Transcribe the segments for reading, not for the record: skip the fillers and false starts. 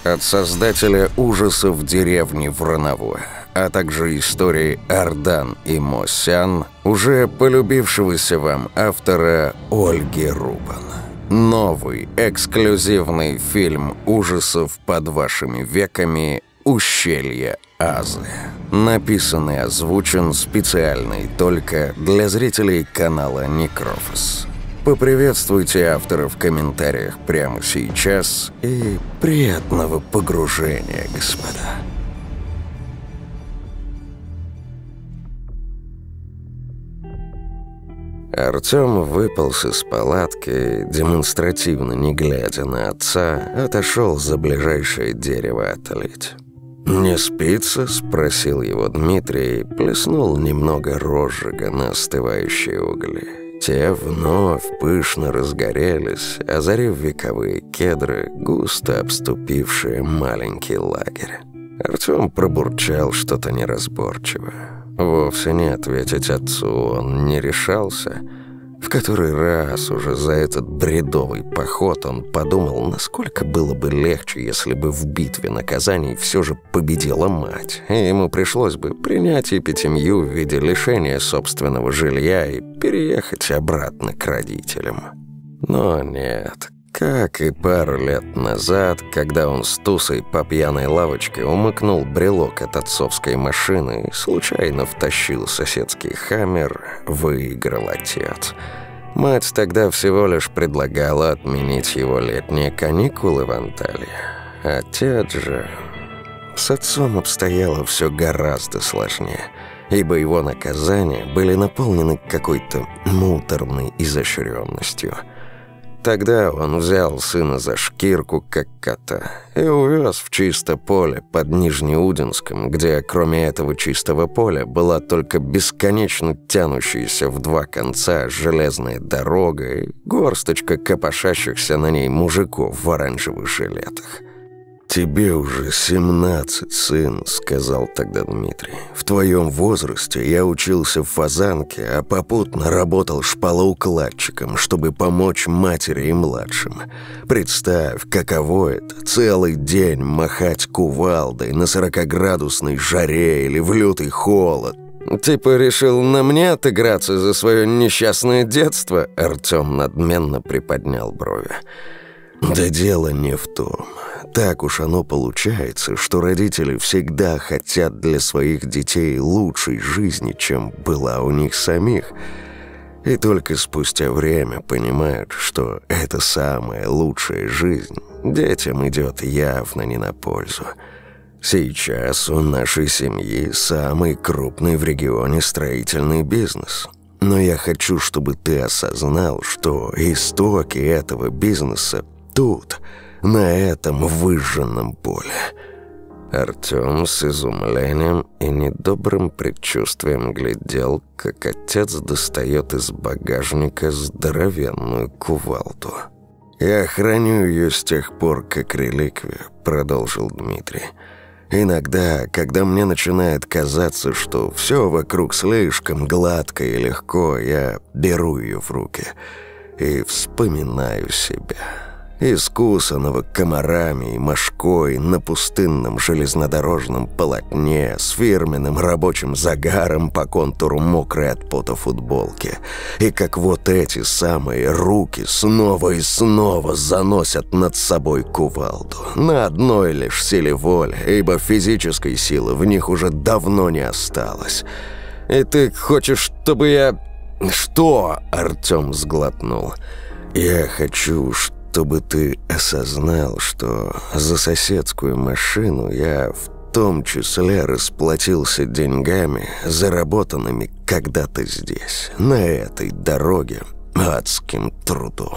от создателя ужасов деревни Врановое, а также истории Ардан и Мосян, уже полюбившегося вам автора Ольги Рубан. Новый эксклюзивный фильм ужасов под вашими веками «Ущелье Азы». Написан и озвучен специально и только для зрителей канала Некрофос. Поприветствуйте автора в комментариях прямо сейчас и приятного погружения, господа. Артём выполз из палатки, демонстративно не глядя на отца, отошел за ближайшее дерево отлить. «Не спится?» – спросил его Дмитрий и плеснул немного розжига на остывающие угли. Те вновь пышно разгорелись, озарив вековые кедры, густо обступившие маленький лагерь. Артём пробурчал что-то неразборчивое. Вовсе не ответить отцу он не решался. В который раз уже за этот бредовый поход он подумал, насколько было бы легче, если бы в битве наказаний все же победила мать, и ему пришлось бы принять эпитемью в виде лишения собственного жилья и переехать обратно к родителям. Но нет, как и пару лет назад, когда он с Тусой по пьяной лавочке умыкнул брелок от отцовской машины и случайно втащил соседский «Хаммер», выиграл отец. Мать тогда всего лишь предлагала отменить его летние каникулы в Анталии. Отец же... С отцом обстояло все гораздо сложнее, ибо его наказания были наполнены какой-то муторной изощренностью. Тогда он взял сына за шкирку, как кота, и увез в чисто поле под Нижнеудинском, где кроме этого чистого поля была только бесконечно тянущаяся в два конца железная дорога и горсточка копошащихся на ней мужиков в оранжевых жилетах. «Тебе уже 17, сын», — сказал тогда Дмитрий. «В твоем возрасте я учился в Фазанке, а попутно работал шпалоукладчиком, чтобы помочь матери и младшим. Представь, каково это — целый день махать кувалдой на 40-градусной жаре или в лютый холод». «Типа решил на мне отыграться за свое несчастное детство?» Артём надменно приподнял брови. «Да дело не в том. Так уж оно получается, что родители всегда хотят для своих детей лучшей жизни, чем была у них самих. И только спустя время понимают, что эта самая лучшая жизнь детям идет явно не на пользу. Сейчас у нашей семьи самый крупный в регионе строительный бизнес. Но я хочу, чтобы ты осознал, что истоки этого бизнеса тут, на этом выжженном поле». Артём с изумлением и недобрым предчувствием глядел, как отец достает из багажника здоровенную кувалду. «Я храню её с тех пор, как реликвию», — продолжил Дмитрий. «Иногда, когда мне начинает казаться, что всё вокруг слишком гладко и легко, я беру её в руки и вспоминаю себя». Искусанного комарами и мошкой на пустынном железнодорожном полотне с фирменным рабочим загаром по контуру мокрой от пота футболки. И как вот эти самые руки снова и снова заносят над собой кувалду. На одной лишь силе воли, ибо физической силы в них уже давно не осталось. «И ты хочешь, чтобы я...» «Что?» — Артём сглотнул. «Я хочу, чтобы ты осознал, что за соседскую машину я в том числе расплатился деньгами, заработанными когда-то здесь, на этой дороге, адским трудом».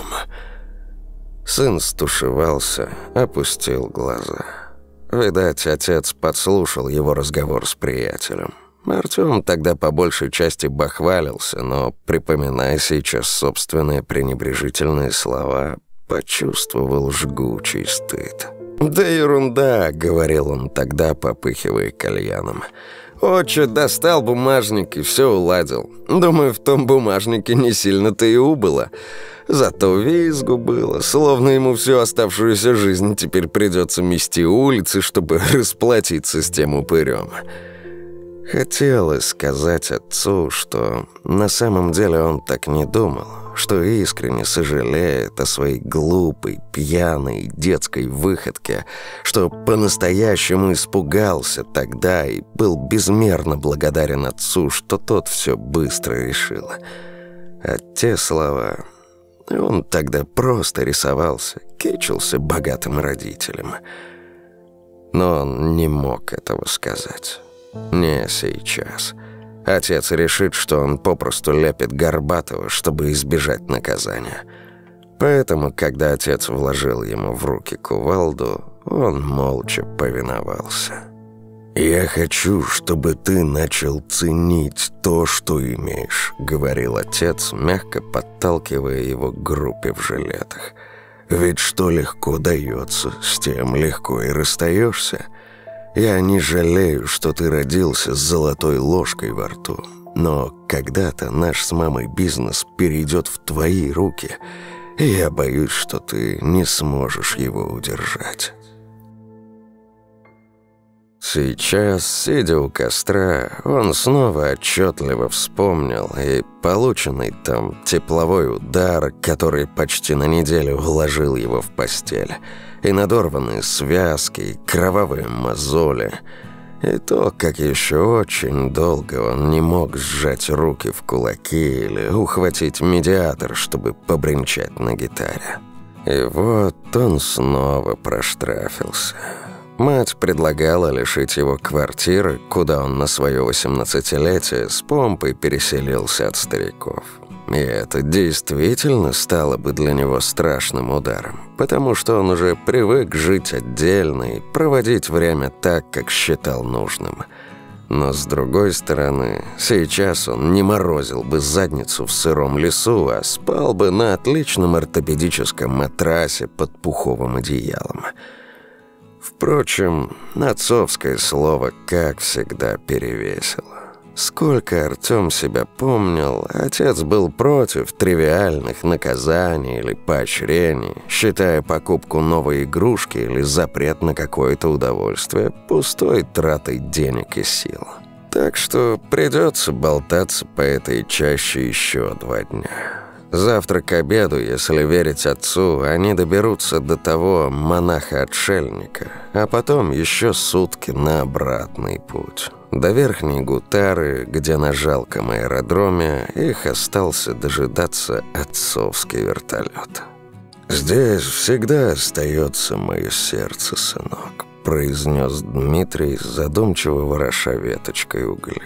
Сын стушевался, опустил глаза. Видать, отец подслушал его разговор с приятелем. Артём тогда по большей части бахвалился, но, припоминая сейчас собственные пренебрежительные слова, почувствовал жгучий стыд. «Да ерунда», — говорил он тогда, попыхивая кальяном. «Отче достал бумажник и все уладил. Думаю, в том бумажнике не сильно-то и убыло. Зато визгу было, словно ему всю оставшуюся жизнь теперь придется мести улицы, чтобы расплатиться с тем упырем». Хотелось сказать отцу, что на самом деле он так не думал, что искренне сожалеет о своей глупой, пьяной, детской выходке, что по-настоящему испугался тогда и был безмерно благодарен отцу, что тот все быстро решил. А те слова... Он тогда просто рисовался, кичился богатым родителям. Но он не мог этого сказать. Не сейчас. Отец решит, что он попросту лепит Горбатова, чтобы избежать наказания. Поэтому, когда отец вложил ему в руки кувалду, он молча повиновался. «Я хочу, чтобы ты начал ценить то, что имеешь», — говорил отец, мягко подталкивая его к группе в жилетах. «Ведь что легко дается, с тем легко и расстаешься. Я не жалею, что ты родился с золотой ложкой во рту, но когда-то наш с мамой бизнес перейдет в твои руки, и я боюсь, что ты не сможешь его удержать». Сейчас, сидя у костра, он снова отчетливо вспомнил и полученный там тепловой удар, который почти на неделю уложил его в постель, и надорванные связки, и кровавые мозоли, и то, как еще очень долго он не мог сжать руки в кулаки или ухватить медиатор, чтобы побренчать на гитаре. И вот он снова проштрафился. Мать предлагала лишить его квартиры, куда он на свое 18-летие с помпой переселился от стариков. И это действительно стало бы для него страшным ударом, потому что он уже привык жить отдельно и проводить время так, как считал нужным. Но с другой стороны, сейчас он не морозил бы задницу в сыром лесу, а спал бы на отличном ортопедическом матрасе под пуховым одеялом. Впрочем, отцовское слово, как всегда, перевесило. Сколько Артём себя помнил, отец был против тривиальных наказаний или поощрений, считая покупку новой игрушки или запрет на какое-то удовольствие пустой тратой денег и сил. Так что придется болтаться по этой чаще еще 2 дня. Завтра к обеду, если верить отцу, они доберутся до того монаха-отшельника, а потом еще сутки на обратный путь. До Верхней Гутары, где на жалком аэродроме их остался дожидаться отцовский вертолет. «Здесь всегда остается мое сердце, сынок», — произнес Дмитрий, задумчиво вороша веточкой угли.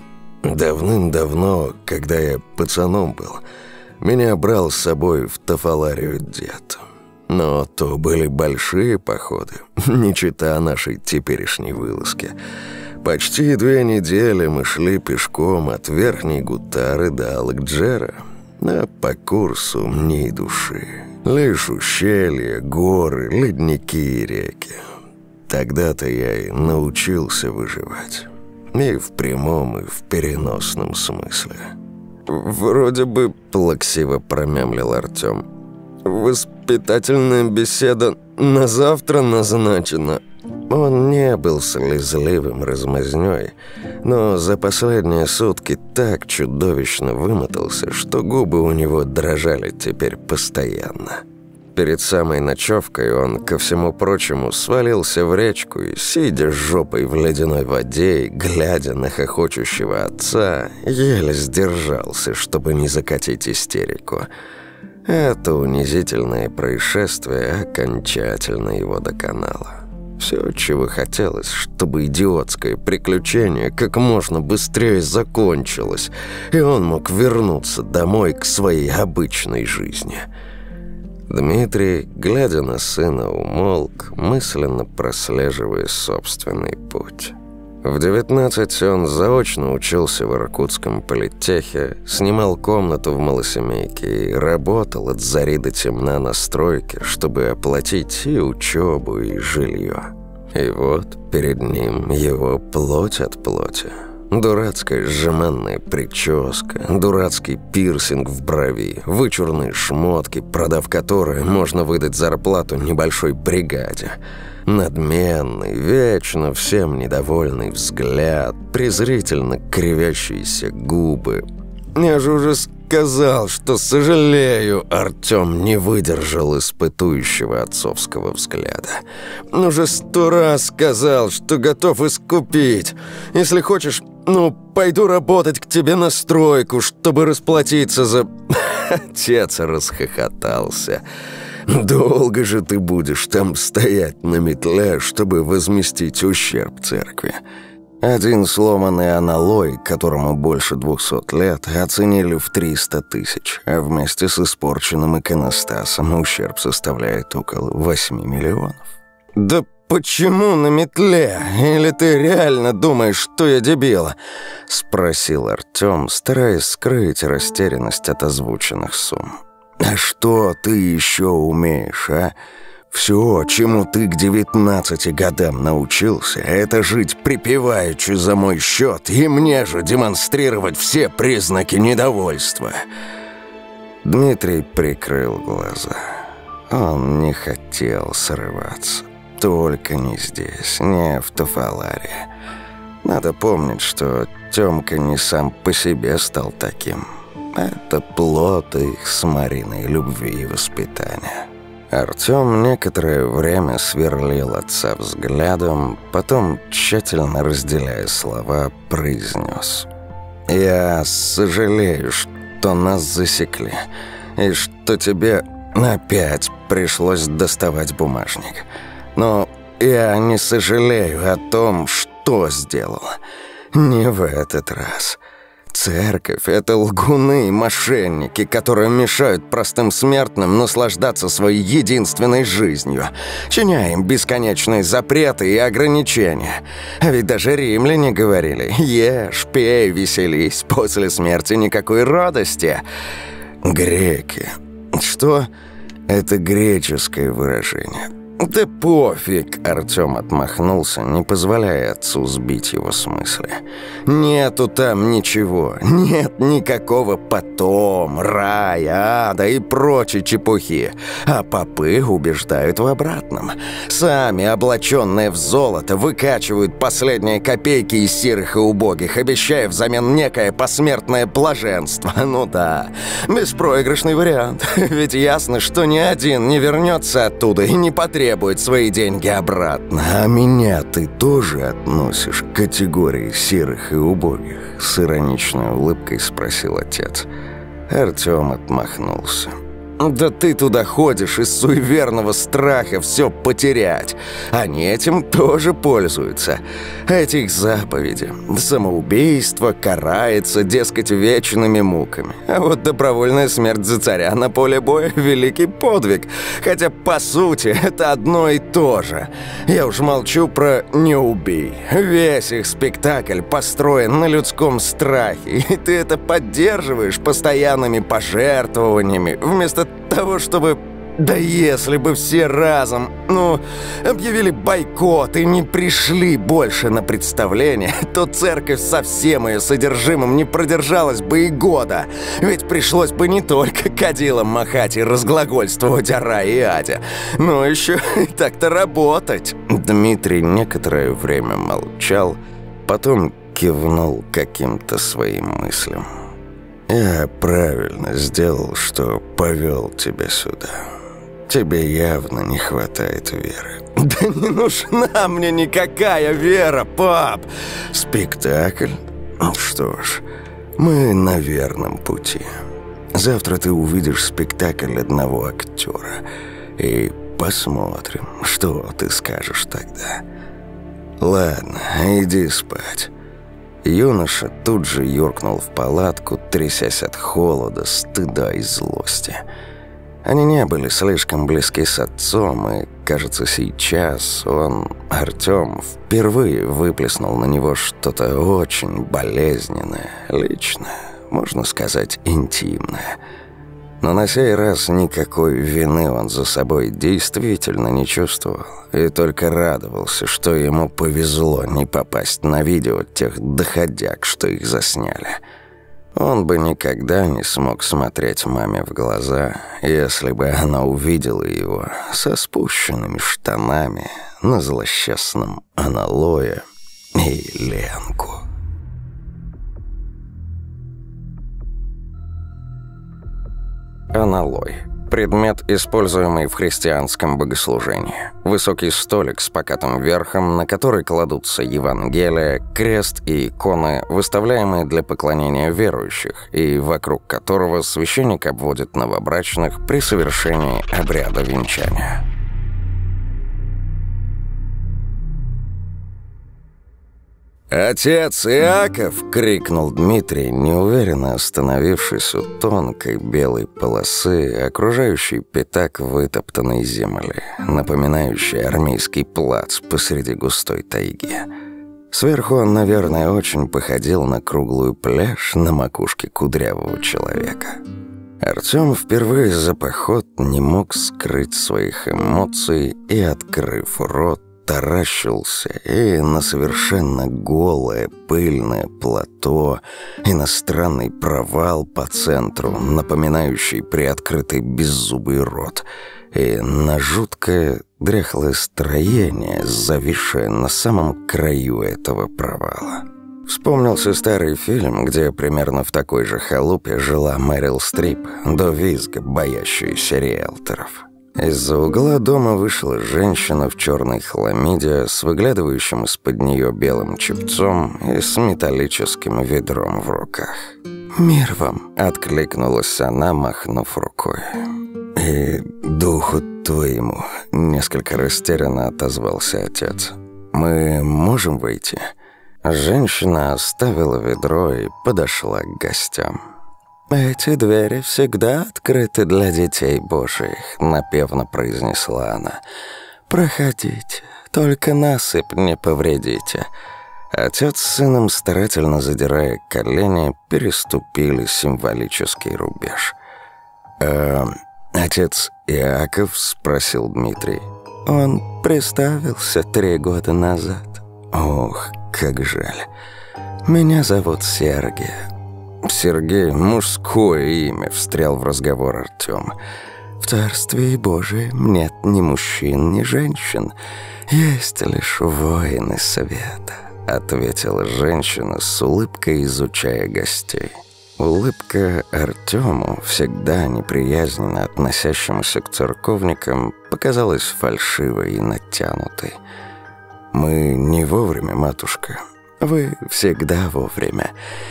«Давным-давно, когда я пацаном был, меня брал с собой в Тафаларию дед. Но то были большие походы, не чета нашей теперешней вылазки. Почти 2 недели мы шли пешком от Верхней Гутары до Алакджера, а по курсу ни души. Лишь ущелья, горы, ледники и реки. Тогда-то я и научился выживать. И в прямом, и в переносном смысле». «Вроде бы», — плаксиво промямлил Артём. «Воспитательная беседа на завтра назначена». Он не был слезливым размазнёй, но за последние сутки так чудовищно вымотался, что губы у него дрожали теперь постоянно. Перед самой ночевкой он, ко всему прочему, свалился в речку и, сидя с жопой в ледяной воде и глядя на хохочущего отца, еле сдержался, чтобы не закатить истерику. Это унизительное происшествие окончательно его доконало. Все, чего хотелось, чтобы идиотское приключение как можно быстрее закончилось, и он мог вернуться домой к своей обычной жизни. Дмитрий, глядя на сына, умолк, мысленно прослеживая собственный путь. В 19 он заочно учился в Иркутском политехе, снимал комнату в малосемейке и работал от зари до темна на стройке, чтобы оплатить и учебу, и жилье. И вот перед ним его плоть от плоти. Дурацкая жеманная прическа, дурацкий пирсинг в брови, вычурные шмотки, продав которые можно выдать зарплату небольшой бригаде. Надменный, вечно всем недовольный взгляд, презрительно кривящиеся губы. «Я же уже сказал, что сожалею», — Артём не выдержал испытующего отцовского взгляда. «Уже 100 раз сказал, что готов искупить. Если хочешь, пойду работать к тебе на стройку, чтобы расплатиться за...» Отец расхохотался. «Долго же ты будешь там стоять на метле, чтобы возместить ущерб церкви?» Один сломанный аналой, которому больше 200 лет, оценили в 300 тысяч, а вместе с испорченным иконостасом ущерб составляет около 8 миллионов. «Да почему на метле? Или ты реально думаешь, что я дебил?» — спросил Артём, стараясь скрыть растерянность от озвученных сумм. «А что ты еще умеешь, а? Все, чему ты к 19 годам научился, это жить припеваючи за мой счет и мне же демонстрировать все признаки недовольства». Дмитрий прикрыл глаза. Он не хотел срываться. Только не здесь, не в Тафаларе. Надо помнить, что Тёмка не сам по себе стал таким. Это плод их с Мариной любви и воспитания. Артём некоторое время сверлил отца взглядом, потом, тщательно разделяя слова, произнес: «Я сожалею, что нас засекли, и что тебе опять пришлось доставать бумажник. Но я не сожалею о том, что сделал. Не в этот раз». Церковь — это лгуны и мошенники, которые мешают простым смертным наслаждаться своей единственной жизнью, чиня им бесконечные запреты и ограничения. А ведь даже римляне говорили: «Ешь, пей, веселись, после смерти никакой радости». Греки. Что? Это греческое выражение. «Да пофиг», — Артём отмахнулся, не позволяя отцу сбить его с мысли. «Нету там ничего, нет никакого потом, рая, ада и прочей чепухи. А попы убеждают в обратном. Сами, облаченные в золото, выкачивают последние копейки из сирых и убогих, обещая взамен некое посмертное блаженство. Ну да, беспроигрышный вариант. Ведь ясно, что ни один не вернется оттуда и не потребует свои деньги обратно». «А меня ты тоже относишь к категории серых и убогих?» — с ироничной улыбкой спросил отец. Артём отмахнулся. «Да ты туда ходишь из суеверного страха все потерять. Они этим тоже пользуются. Этих заповеди. Самоубийство карается, дескать, вечными муками. А вот добровольная смерть за царя на поле боя — великий подвиг. Хотя, по сути, это одно и то же. Я уж молчу про «не убей». Весь их спектакль построен на людском страхе. И ты это поддерживаешь постоянными пожертвованиями, вместо того, чтобы... Да если бы все разом, объявили бойкот и не пришли больше на представление, то церковь со всем ее содержимым не продержалась бы и года. Ведь пришлось бы не только кадилом махать и разглагольствовать о рае и аде, но еще и так-то работать». Дмитрий некоторое время молчал, потом кивнул каким-то своим мыслям. «Я правильно сделал, что повел тебя сюда. Тебе явно не хватает веры». «Да не нужна мне никакая вера, пап!» «Спектакль? Что ж, мы на верном пути. Завтра ты увидишь спектакль одного актера. И посмотрим, что ты скажешь тогда. Ладно, иди спать». Юноша тут же юркнул в палатку, трясясь от холода, стыда и злости. Они не были слишком близки с отцом, и, кажется, сейчас он, Артём, впервые выплеснул на него что-то очень болезненное, личное, можно сказать, интимное. Но на сей раз никакой вины он за собой действительно не чувствовал, и только радовался, что ему повезло не попасть на видео тех доходяг, что их засняли. Он бы никогда не смог смотреть маме в глаза, если бы она увидела его со спущенными штанами на злосчастном аналое и Ленку. Аналой. Предмет, используемый в христианском богослужении. Высокий столик с покатым верхом, на который кладутся Евангелие, крест и иконы, выставляемые для поклонения верующих, и вокруг которого священник обводит новобрачных при совершении обряда венчания. «Отец Иаков!» — крикнул Дмитрий, неуверенно остановившись у тонкой белой полосы, окружающей пятак вытоптанной земли, напоминающей армейский плац посреди густой тайги. Сверху он, наверное, очень походил на круглую пляж на макушке кудрявого человека. Артём впервые за поход не мог скрыть своих эмоций и, открыв рот, таращился и на совершенно голое пыльное плато, и на странный провал по центру, напоминающий приоткрытый беззубый рот, и на жуткое дряхлое строение, зависшее на самом краю этого провала. Вспомнился старый фильм, где примерно в такой же халупе жила Мэрил Стрип, до визга боящаяся риэлторов. Из-за угла дома вышла женщина в черной хламиде с выглядывающим из-под нее белым чепцом и с металлическим ведром в руках. «Мир вам!» — откликнулась она, махнув рукой. «И духу твоему!» — несколько растерянно отозвался отец. «Мы можем выйти?» Женщина оставила ведро и подошла к гостям. «Эти двери всегда открыты для детей Божиих», — напевно произнесла она. «Проходите, только насыпь не повредите». Отец с сыном, старательно задирая колени, переступили символический рубеж. «Отец Иаков?» — спросил Дмитрий. «Он приставился 3 года назад». «Ох, как жаль. Меня зовут Сергей». «Сергей — мужское имя», — встрял в разговор Артём. «В Царстве Божием нет ни мужчин, ни женщин. Есть лишь воины света», — ответила женщина с улыбкой, изучая гостей. Улыбка Артёму, всегда неприязненно относящемуся к церковникам, показалась фальшивой и натянутой. «Мы не вовремя, матушка». «Вы всегда вовремя.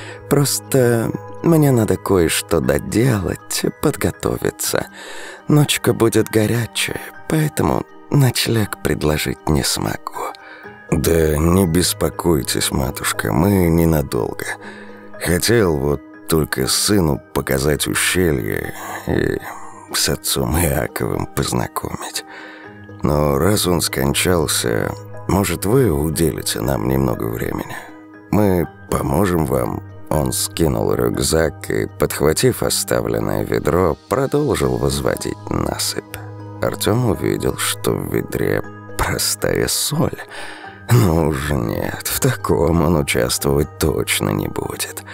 Просто мне надо кое-что доделать, подготовиться. Ночка будет горячая, поэтому ночлег предложить не смогу». «Да не беспокойтесь, матушка, мы ненадолго. Хотел вот только сыну показать ущелье и с отцом Иаковым познакомить. Но раз он скончался, может, вы уделите нам немного времени? Мы поможем вам». Он скинул рюкзак и, подхватив оставленное ведро, продолжил возводить насыпь. Артём увидел, что в ведре простая соль. Ну уж нет, в таком он участвовать точно не будет.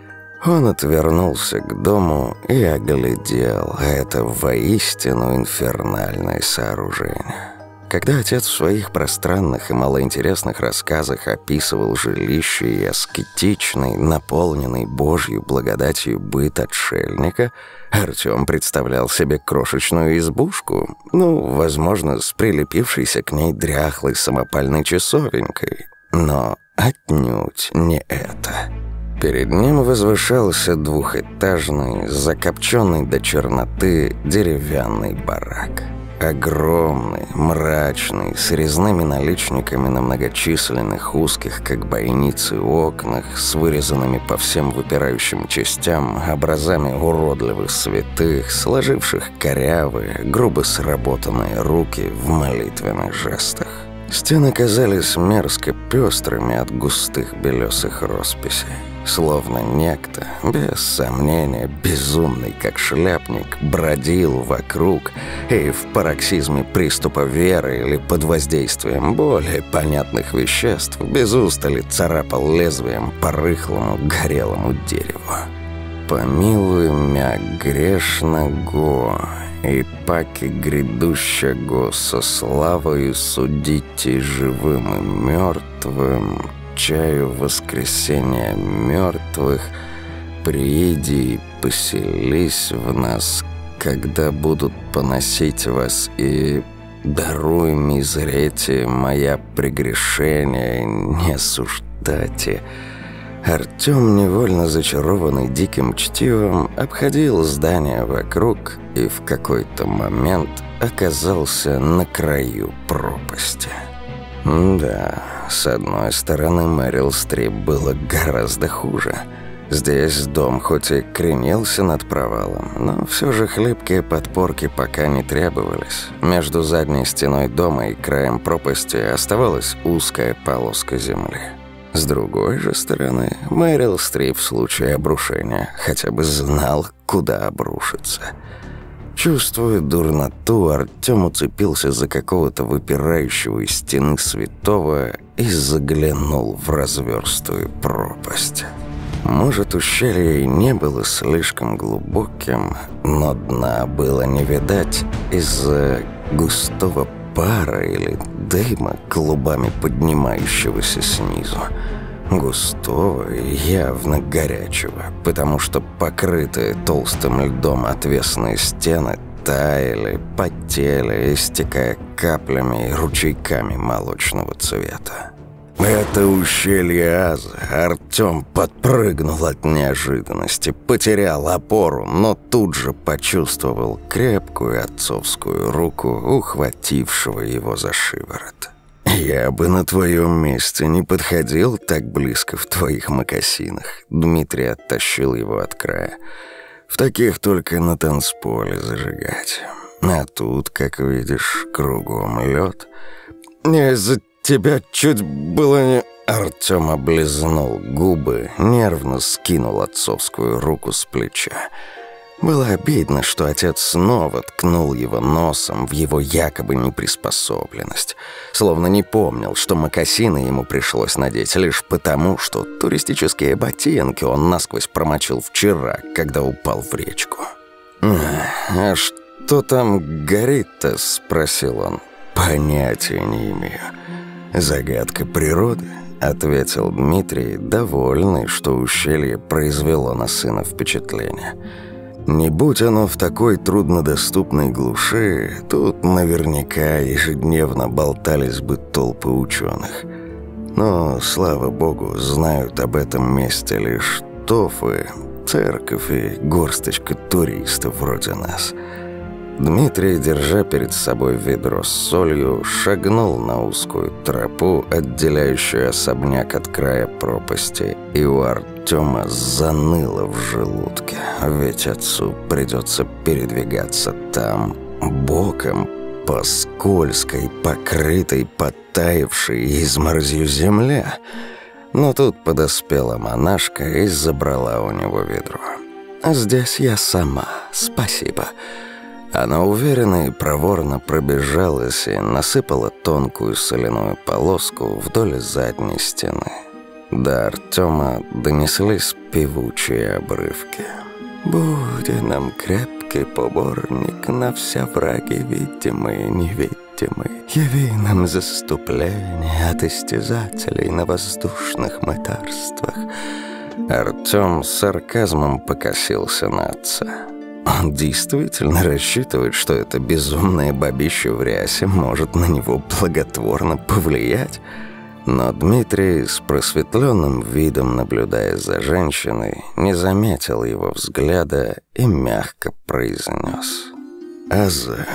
Он отвернулся к дому и оглядел это воистину инфернальное сооружение. Когда отец в своих пространных и малоинтересных рассказах описывал жилище и аскетичный, наполненный Божью благодатью быт отшельника, Артём представлял себе крошечную избушку, возможно, с прилепившейся к ней дряхлой самопальной часовенькой. Но отнюдь не это. Перед ним возвышался двухэтажный, закопченный до черноты деревянный барак. Огромный, мрачный, с резными наличниками на многочисленных узких, как бойницы, окнах, с вырезанными по всем выпирающим частям образами уродливых святых, сложивших корявые, грубо сработанные руки в молитвенных жестах. Стены казались мерзко пестрыми от густых белесых росписей. Словно некто, без сомнения, безумный как шляпник, бродил вокруг и в пароксизме приступа веры или под воздействием более понятных веществ без устали царапал лезвием по рыхлому горелому дереву. «Помилуй мя грешного, и паки грядущего со славою судите живым и мертвым, чаю воскресения мертвых, прииди и поселись в нас, когда будут поносить вас, и даруй мизрете моя прегрешение, не осуждайте». Артём, невольно зачарованный диким чтивом, обходил здание вокруг и в какой-то момент оказался на краю пропасти. Да, с одной стороны, Мэрил Стрип было гораздо хуже. Здесь дом хоть и кренился над провалом, но все же хлипкие подпорки пока не требовались. Между задней стеной дома и краем пропасти оставалась узкая полоска земли. С другой же стороны, Мэрил Стрип в случае обрушения хотя бы знал, куда обрушиться. Чувствуя дурноту, Артём уцепился за какого-то выпирающего из стены святого и заглянул в разверстую пропасть. Может, ущелье и не было слишком глубоким, но дна было не видать из-за густого пара или дыма, клубами поднимающегося снизу. Густого и явно горячего, потому что покрытые толстым льдом отвесные стены таяли, потели, истекая каплями и ручейками молочного цвета. Это ущелье Аза. Артём подпрыгнул от неожиданности, потерял опору, но тут же почувствовал крепкую отцовскую руку, ухватившего его за шиворот. «Я бы на твоем месте не подходил так близко в твоих мокасинах», — Дмитрий оттащил его от края. «В таких только на танцполе зажигать. А тут, как видишь, кругом лед. Не из-за тебя чуть было не...» Артём облизнул губы, нервно скинул отцовскую руку с плеча. Было обидно, что отец снова ткнул его носом в его якобы неприспособленность, словно не помнил, что мокасины ему пришлось надеть лишь потому, что туристические ботинки он насквозь промочил вчера, когда упал в речку. «А что там горит-то?» — спросил он. «Понятия не имею. Загадка природы», — ответил Дмитрий, довольный, что ущелье произвело на сына впечатление. Не будь оно в такой труднодоступной глуши, тут наверняка ежедневно болтались бы толпы ученых. Но, слава богу, знают об этом месте лишь тофы, церковь и горсточка туристов вроде нас. Дмитрий, держа перед собой ведро с солью, шагнул на узкую тропу, отделяющую особняк от края пропасти, и у Артёма заныло в желудке, ведь отцу придется передвигаться там, боком, по скользкой, покрытой, подтаявшей изморозью земле. Но тут подоспела монашка и забрала у него ведро. «Здесь я сама, спасибо». Она уверенно и проворно пробежалась и насыпала тонкую соляную полоску вдоль задней стены. До Артёма донеслись певучие обрывки. «Буде нам крепкий поборник на вся враги видимые и невидимые. Яви нам заступление от истязателей на воздушных мытарствах». Артём с сарказмом покосился на отца. Он действительно рассчитывает, что это безумное бабище в рясе может на него благотворно повлиять. Но Дмитрий, с просветленным видом наблюдая за женщиной, не заметил его взгляда и мягко произнес: «Аза,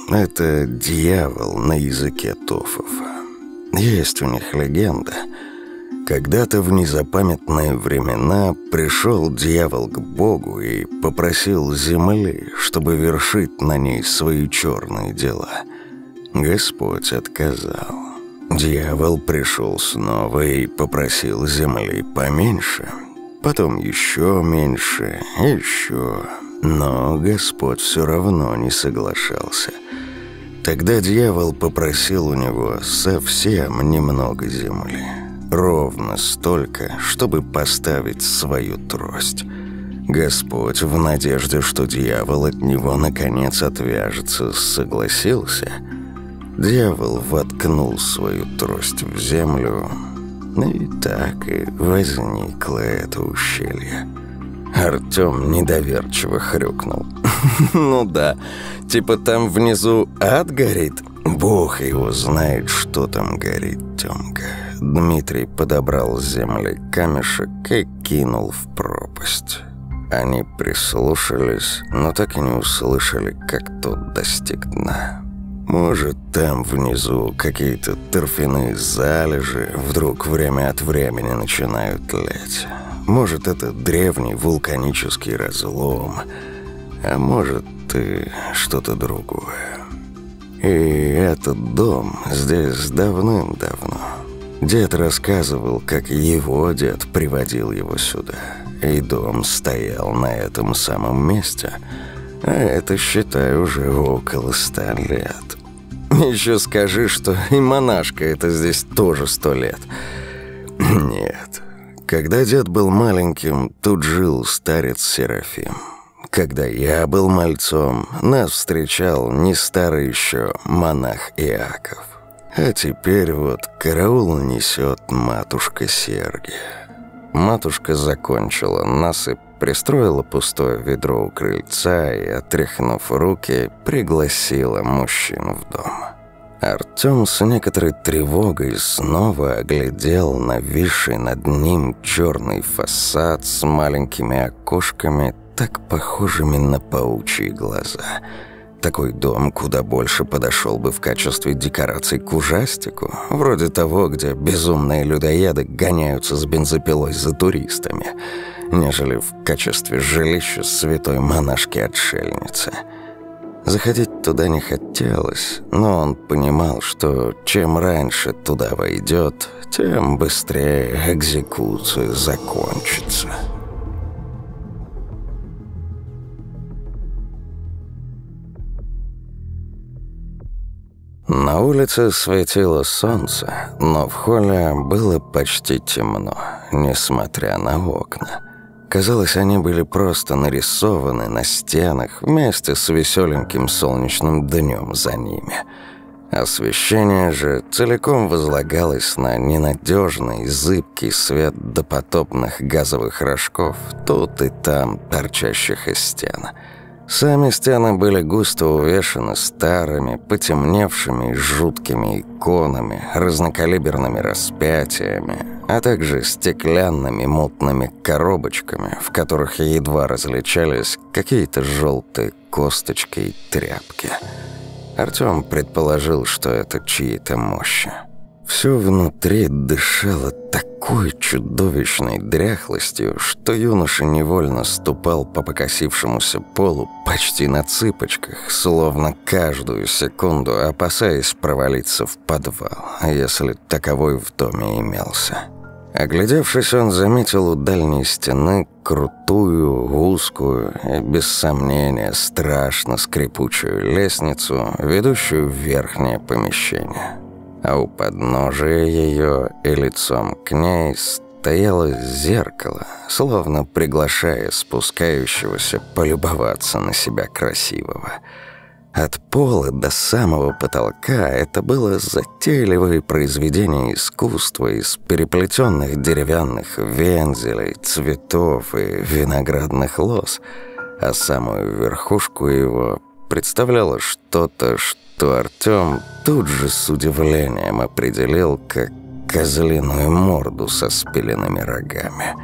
это дьявол на языке тофов. Есть у них легенда. Когда-то в незапамятные времена пришел дьявол к Богу и попросил земли, чтобы вершить на ней свои черные дела. Господь отказал. Дьявол пришел снова и попросил земли поменьше, потом еще меньше, еще. Но Господь все равно не соглашался. Тогда дьявол попросил у него совсем немного земли. Ровно столько, чтобы поставить свою трость. Господь, в надежде, что дьявол от него наконец отвяжется, согласился. Дьявол воткнул свою трость в землю, и так и возникло это ущелье. Артём недоверчиво хрюкнул. «Ну да, типа там внизу ад горит? Бог его знает, что там горит, Тёмка». Дмитрий подобрал с земли камешек и кинул в пропасть. Они прислушались, но так и не услышали, как тот достиг дна. Может, там внизу какие-то торфяные залежи вдруг время от времени начинают тлеть. Может, это древний вулканический разлом, а может, и что-то другое. И этот дом здесь давным-давно. Дед рассказывал, как его дед приводил его сюда, и дом стоял на этом самом месте, а это, считай, уже около 100 лет. Еще скажи, что и монашка это здесь тоже 100 лет. Нет. Когда дед был маленьким, тут жил старец Серафим. Когда я был мальцом, нас встречал не старый еще монах Иаков. А теперь вот караул несет матушка Сергия. Матушка закончила насыпь, пристроила пустое ведро у крыльца и, отряхнув руки, пригласила мужчин в дом. Артём с некоторой тревогой снова оглядел нависший над ним черный фасад с маленькими окошками, так похожими на паучьи глаза. Такой дом куда больше подошел бы в качестве декораций к ужастику, вроде того, где безумные людоеды гоняются с бензопилой за туристами, нежели в качестве жилища святой монашки-отшельницы. Заходить туда не хотелось, но он понимал, что чем раньше туда войдет, тем быстрее экзекуция закончится. На улице светило солнце, но в холле было почти темно, несмотря на окна. Казалось, они были просто нарисованы на стенах вместе с веселеньким солнечным днем за ними. Освещение же целиком возлагалось на ненадежный, зыбкий свет допотопных газовых рожков, тут и там торчащих из стен. Сами стены были густо увешаны старыми, потемневшими и жуткими иконами, разнокалиберными распятиями, а также стеклянными мутными коробочками, в которых едва различались какие-то желтые косточки и тряпки. Артём предположил, что это чьи-то мощи. Все внутри дышало такой чудовищной дряхлостью, что юноша невольно ступал по покосившемуся полу почти на цыпочках, словно каждую секунду опасаясь провалиться в подвал, если таковой в доме имелся. Оглядевшись, он заметил у дальней стены крутую, узкую и, без сомнения, страшно скрипучую лестницу, ведущую в верхнее помещение. А у подножия ее и лицом к ней стояло зеркало, словно приглашая спускающегося полюбоваться на себя красивого. От пола до самого потолка это было затейливое произведение искусства из переплетенных деревянных вензелей, цветов и виноградных лоз, а самую верхушку его представляло что-то, что Артём тут же с удивлением определил как козлиную морду со спиленными рогами.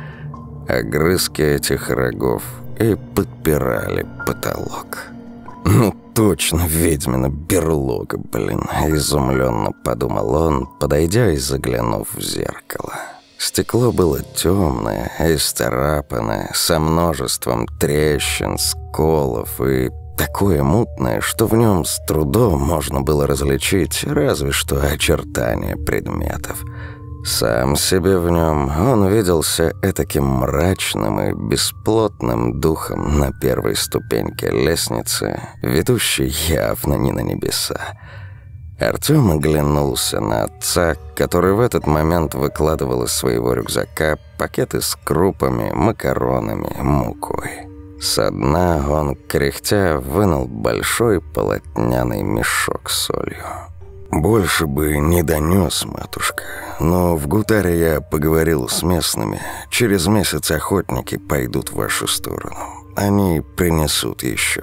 Огрызки этих рогов и подпирали потолок. Ну, точно ведьмина берлога, блин», — изумленно подумал он, подойдя и заглянув в зеркало. Стекло было темное, исцарапанное, со множеством трещин, сколов и такое мутное, что в нем с трудом можно было различить разве что очертания предметов. Сам себе в нем он виделся этаким мрачным и бесплотным духом на первой ступеньке лестницы, ведущей явно не на небеса. Артём оглянулся на отца, который в этот момент выкладывал из своего рюкзака пакеты с крупами, макаронами, мукой. Со дна он, кряхтя, вынул большой полотняный мешок с солью. «Больше бы не донёс, матушка, но в Гутаре я поговорил с местными. Через месяц охотники пойдут в вашу сторону. Они принесут ещё».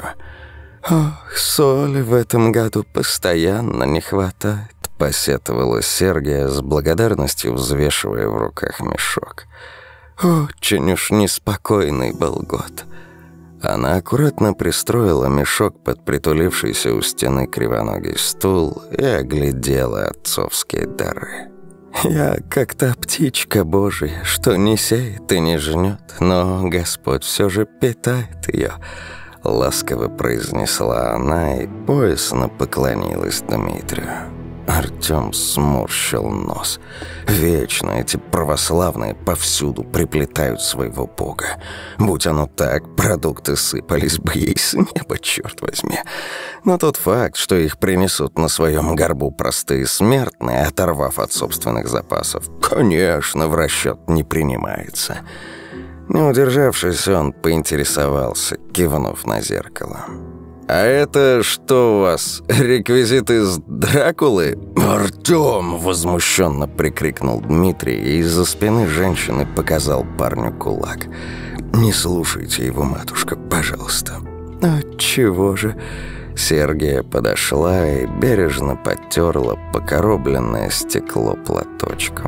«Ох, соли в этом году постоянно не хватает», — посетовала Сергия с благодарностью, взвешивая в руках мешок. «Очень уж неспокойный был год». Она аккуратно пристроила мешок под притулившийся у стены кривоногий стул и оглядела отцовские дары. «Я как та птичка Божия, что не сеет и не жнет, но Господь все же питает ее», — ласково произнесла она и поясно поклонилась Дмитрию. Артём сморщил нос. Вечно эти православные повсюду приплетают своего бога. Будь оно так, продукты сыпались бы ей с неба, черт возьми. Но тот факт, что их принесут на своем горбу простые смертные, оторвав от собственных запасов, конечно, в расчет не принимается. Не удержавшись, он поинтересовался, кивнув на зеркало. «А это что у вас, реквизит из Дракулы?» «Артём!» — возмущенно прикрикнул Дмитрий и из-за спины женщины показал парню кулак. «Не слушайте его, матушка, пожалуйста». «Отчего же?» Сергия подошла и бережно потерла покоробленное стекло платочком.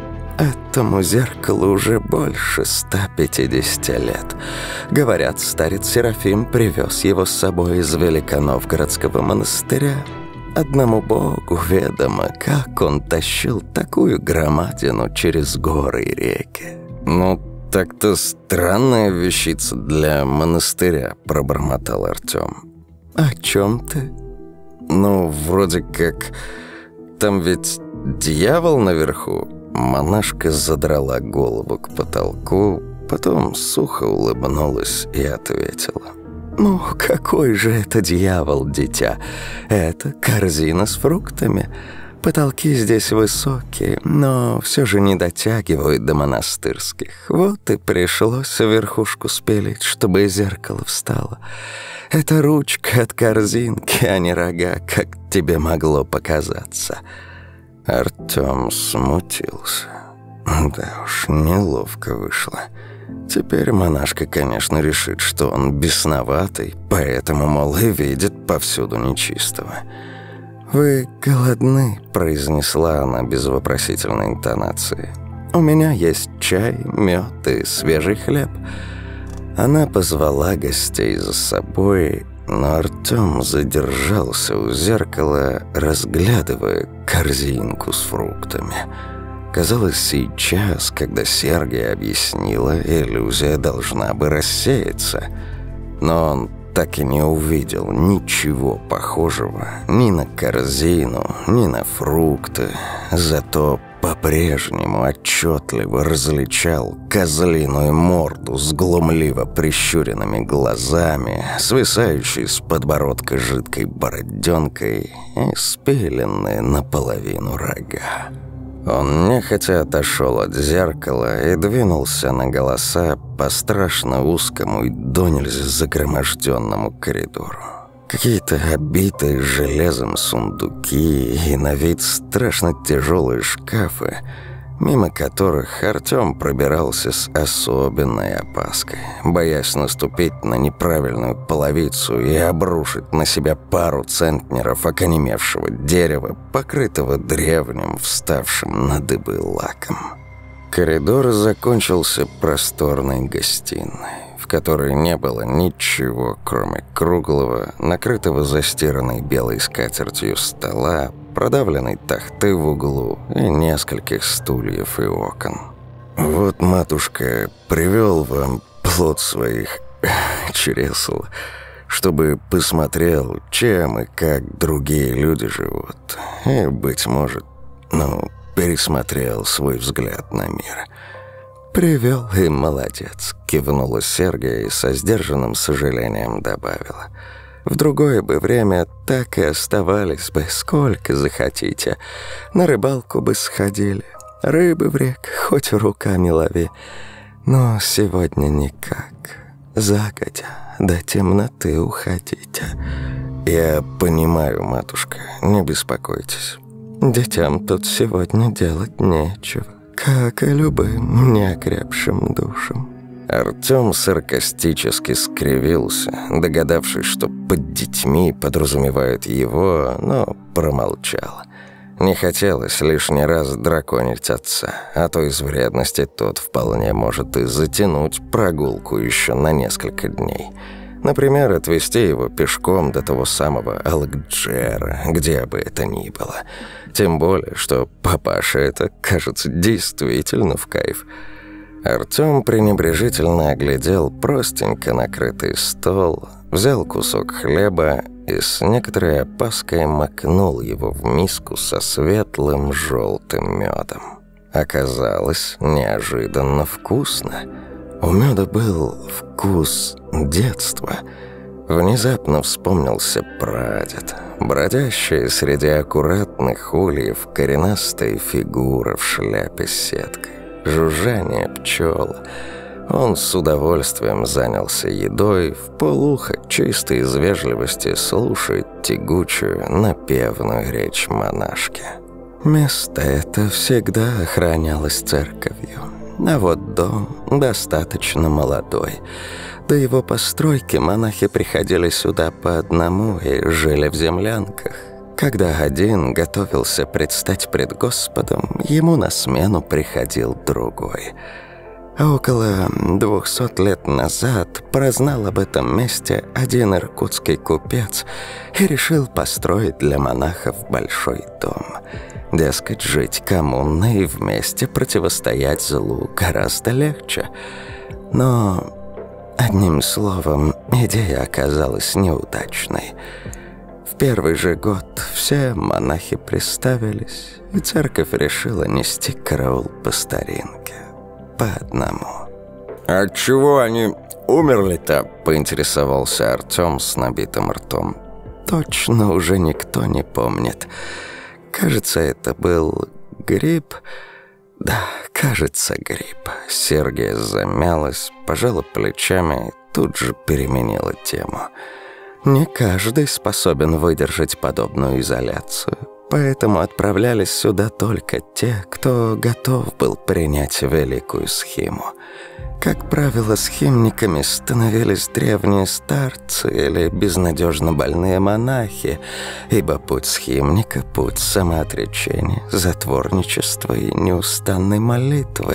«Этому зеркалу уже больше 150 лет. Говорят, старец Серафим привез его с собой из Великоновгородского монастыря. Одному богу ведомо, как он тащил такую громадину через горы и реки». «Ну, так-то странная вещица для монастыря», — пробормотал Артём. «О чем ты?» «Ну, вроде как... Там ведь дьявол наверху». Монашка задрала голову к потолку, потом сухо улыбнулась и ответила. «Ну, какой же это дьявол, дитя? Это корзина с фруктами. Потолки здесь высокие, но все же не дотягивают до монастырских. Вот и пришлось верхушку спилить, чтобы зеркало встало. Это ручка от корзинки, а не рога, как тебе могло показаться». Артём смутился. Да уж, неловко вышло. Теперь монашка, конечно, решит, что он бесноватый, поэтому, мол, и видит повсюду нечистого. «Вы голодны?» – произнесла она без вопросительной интонации. «У меня есть чай, мёд и свежий хлеб». Она позвала гостей за собой, но Артём задержался у зеркала, разглядывая корзинку с фруктами. Казалось, сейчас, когда Сергия объяснила, иллюзия должна бы рассеяться. Но он так и не увидел ничего похожего ни на корзину, ни на фрукты. Зато по-прежнему отчетливо различал козлиную морду с глумливо прищуренными глазами, свисающей с подбородка жидкой бороденкой и спиленные наполовину рога. Он нехотя отошел от зеркала и двинулся на голоса по страшно узкому и донельзя загроможденному коридору. Какие-то обитые железом сундуки и на вид страшно тяжелые шкафы, мимо которых Артём пробирался с особенной опаской, боясь наступить на неправильную половицу и обрушить на себя пару центнеров окаменевшего дерева, покрытого древним, вставшим на дыбы лаком. Коридор закончился просторной гостиной. в которой не было ничего, кроме круглого, накрытого застиранной белой скатертью стола, продавленной тахты в углу и нескольких стульев и окон. «Вот, матушка, привел вам плод своих чресл, чтобы посмотрел, чем и как другие люди живут, и, быть может, пересмотрел свой взгляд на мир». «Привел и молодец», — кивнула Сергия и со сдержанным сожалением добавила. «В другое бы время так и оставались бы, сколько захотите. На рыбалку бы сходили, рыбы в рек хоть руками лови. Но сегодня никак. Загодя до темноты уходите». «Я понимаю, матушка, не беспокойтесь. Детям тут сегодня делать нечего, как и любым неокрепшим душам». Артём саркастически скривился, догадавшись, что под детьми подразумевают его, но промолчал. Не хотелось лишний раз драконить отца, а то из вредности тот вполне может и затянуть прогулку еще на несколько дней. Например, отвезти его пешком до того самого Алакджера, где бы это ни было. Тем более, что папаша это, кажется, действительно в кайф. Артём пренебрежительно оглядел простенько накрытый стол, взял кусок хлеба и с некоторой опаской макнул его в миску со светлым желтым медом. Оказалось неожиданно вкусно. У меда был вкус детства. Внезапно вспомнился прадед, бродящая среди аккуратных ульев коренастая фигура в шляпе с сеткой, жужжание пчел. Он с удовольствием занялся едой, вполуха, чисто из вежливости слушает тягучую, напевную речь монашки. Место это всегда охранялось церковью. А вот дом достаточно молодой. До его постройки монахи приходили сюда по одному и жили в землянках. Когда один готовился предстать пред Господом, ему на смену приходил другой. А около 200 лет назад прознал об этом месте один иркутский купец и решил построить для монахов большой дом. Дескать, жить коммунно и вместе противостоять злу гораздо легче. Но, одним словом, идея оказалась неудачной. В первый же год все монахи приставились, и церковь решила нести караул по старинке, по одному. «Отчего они умерли-то?» – поинтересовался Артём с набитым ртом. «Точно уже никто не помнит. Кажется, это был грипп. Да, кажется, грипп». Сергия замялась, пожала плечами и тут же переменила тему. Не каждый способен выдержать подобную изоляцию, поэтому отправлялись сюда только те, кто готов был принять великую схиму. Как правило, схимниками становились древние старцы или безнадежно больные монахи, ибо путь схимника – путь самоотречения, затворничества и неустанной молитвы.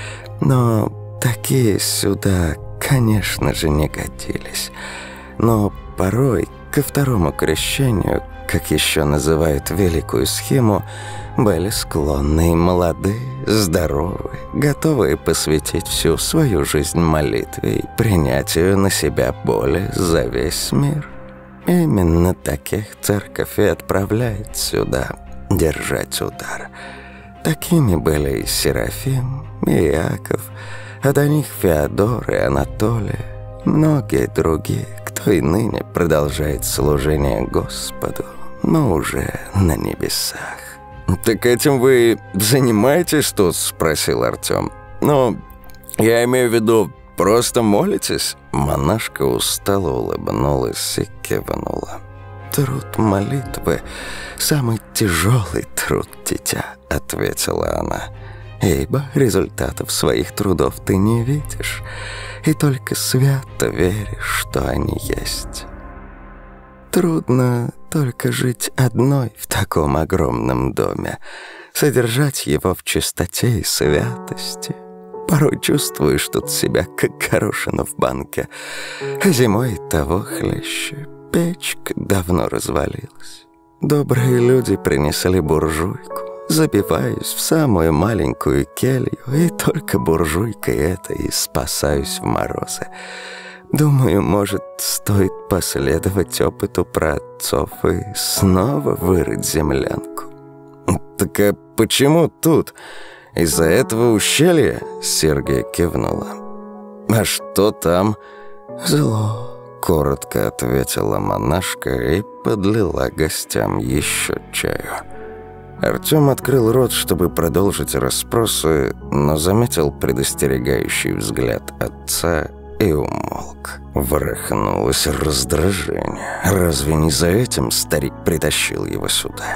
Но такие сюда, конечно же, не годились. Но порой ко второму крещению, как еще называют великую схему, были склонны и молодые, здоровые, готовые посвятить всю свою жизнь молитве и принятию на себя боли за весь мир. Именно таких церковь и отправляет сюда держать удар. Такими были и Серафим, и Иаков, а до них Феодор и Анатолий, многие другие, кто и ныне продолжает служение Господу, но уже на небесах. «Так этим вы занимаетесь тут?» – спросил Артём. «Ну, я имею в виду, просто молитесь?» Монашка устало улыбнулась и кивнула. «Труд молитвы – самый тяжелый труд, дитя», – ответила она. «Ибо результатов своих трудов ты не видишь, и только свято веришь, что они есть. Трудно только жить одной в таком огромном доме, содержать его в чистоте и святости. Порой чувствуешь тут себя, как горошина в банке. А зимой того хлеще. Печка давно развалилась. Добрые люди принесли буржуйку. Забиваюсь в самую маленькую келью, и только буржуйкой этой и спасаюсь в морозы. Думаю, может, стоит последовать опыту праотцов и снова вырыть землянку. «Так а почему тут? Из-за этого ущелья?» Сергия кивнула. «А что там?» «Зло», — коротко ответила монашка и подлила гостям еще чаю. Артём открыл рот, чтобы продолжить расспросы, но заметил предостерегающий взгляд отца и умолк. Ворохнулось раздражение. Разве не за этим старик притащил его сюда?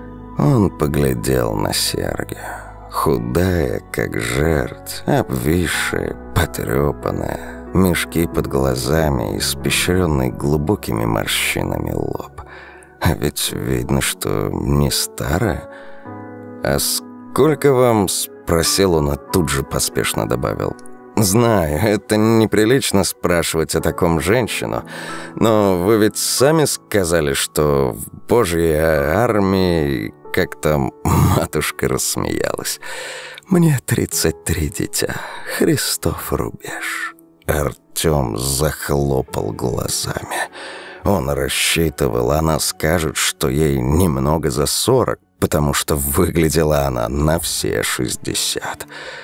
Он поглядел на Сергию. Худая, как жерть, обвисшая, потрепанная, мешки под глазами, испещренный глубокими морщинами лоб. А ведь видно, что не старая. «А сколько вам?» — спросил он, а тут же поспешно добавил. «Знаю, это неприлично спрашивать о таком женщину, но вы ведь сами сказали, что в Божьей армии...» Как-то матушка рассмеялась. «Мне 33, дитя. Христов рубеж». Артём захлопал глазами. Он рассчитывал, она скажет, что ей немного за 40, потому что выглядела она на все 60.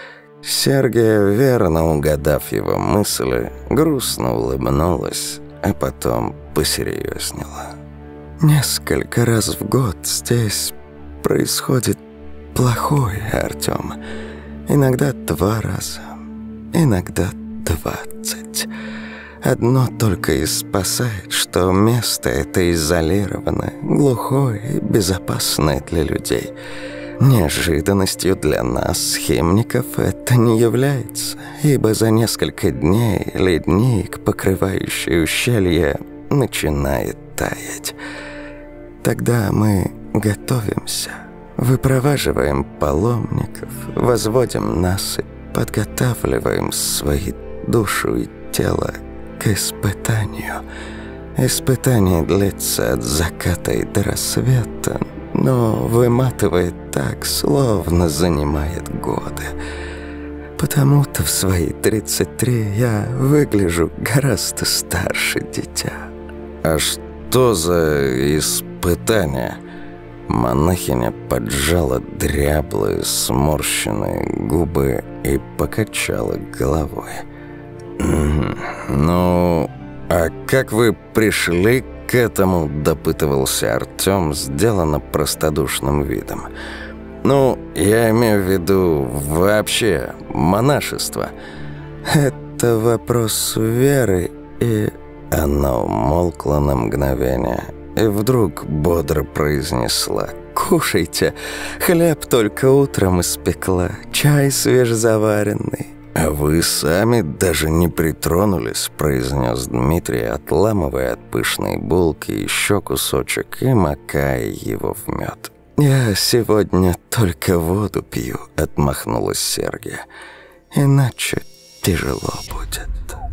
Сергия, верно угадав его мысли, грустно улыбнулась, а потом посерьезнела. «Несколько раз в год здесь происходит плохое, Артём. Иногда 2 раза, иногда 20. Одно только и спасает, что место это изолированное, глухое и безопасное для людей. Неожиданностью для нас, схимников, это не является, ибо за несколько дней ледник, покрывающий ущелье, начинает таять. Тогда мы готовимся, выпроваживаем паломников, возводим насыпь, подготавливаем свои душу и тело к испытанию. Испытание длится от заката и до рассвета, но выматывает так, словно занимает годы. Потому-то в свои 33 я выгляжу гораздо старше, дитя». «А что за испытание?» Монахиня поджала дряблые, сморщенные губы и покачала головой. «Ну, а как вы пришли к этому?» – допытывался Артём, сделанно простодушным видом. «Ну, я имею в виду вообще монашество». «Это вопрос веры и...» Она умолкла на мгновение и вдруг бодро произнесла: «Кушайте, хлеб только утром испекла, чай свежезаваренный». «А вы сами даже не притронулись», — произнес Дмитрий, отламывая от пышной булки еще кусочек и макая его в мед. «Я сегодня только воду пью», — отмахнулась Сергия. «Иначе тяжело будет».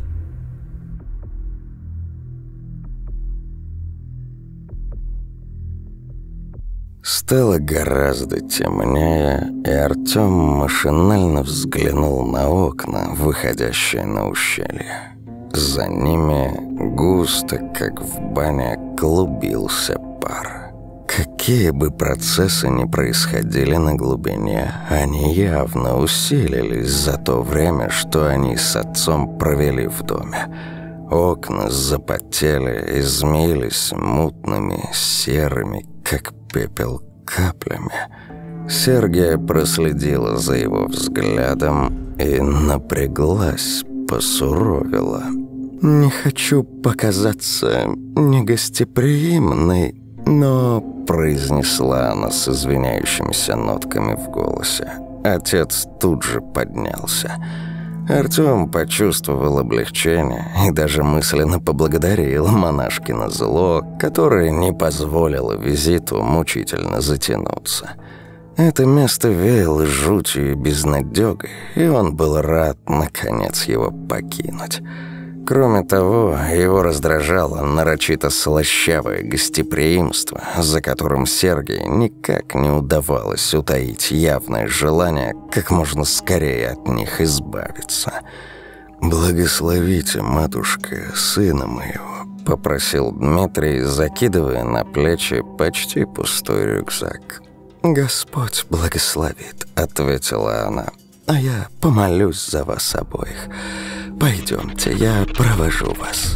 Стало гораздо темнее, и Артём машинально взглянул на окна, выходящие на ущелье. За ними густо, как в бане, клубился пар. Какие бы процессы ни происходили на глубине, они явно усилились за то время, что они с отцом провели в доме. Окна запотели, измеились мутными, серыми, как пепел, каплями. Сергия проследила за его взглядом и напряглась, посуровила. «Не хочу показаться негостеприимной, но...» произнесла она с извиняющимися нотками в голосе. Отец тут же поднялся. Артём почувствовал облегчение и даже мысленно поблагодарил монашкино зло, которое не позволило визиту мучительно затянуться. Это место веяло жутью и безнадёгой, и он был рад, наконец, его покинуть. Кроме того, его раздражало нарочито слащавое гостеприимство, за которым Сергею никак не удавалось утаить явное желание как можно скорее от них избавиться. «Благословите, матушка, сына моего», — попросил Дмитрий, закидывая на плечи почти пустой рюкзак. «Господь благословит», — ответила она, — «а я помолюсь за вас обоих. Пойдемте, я провожу вас».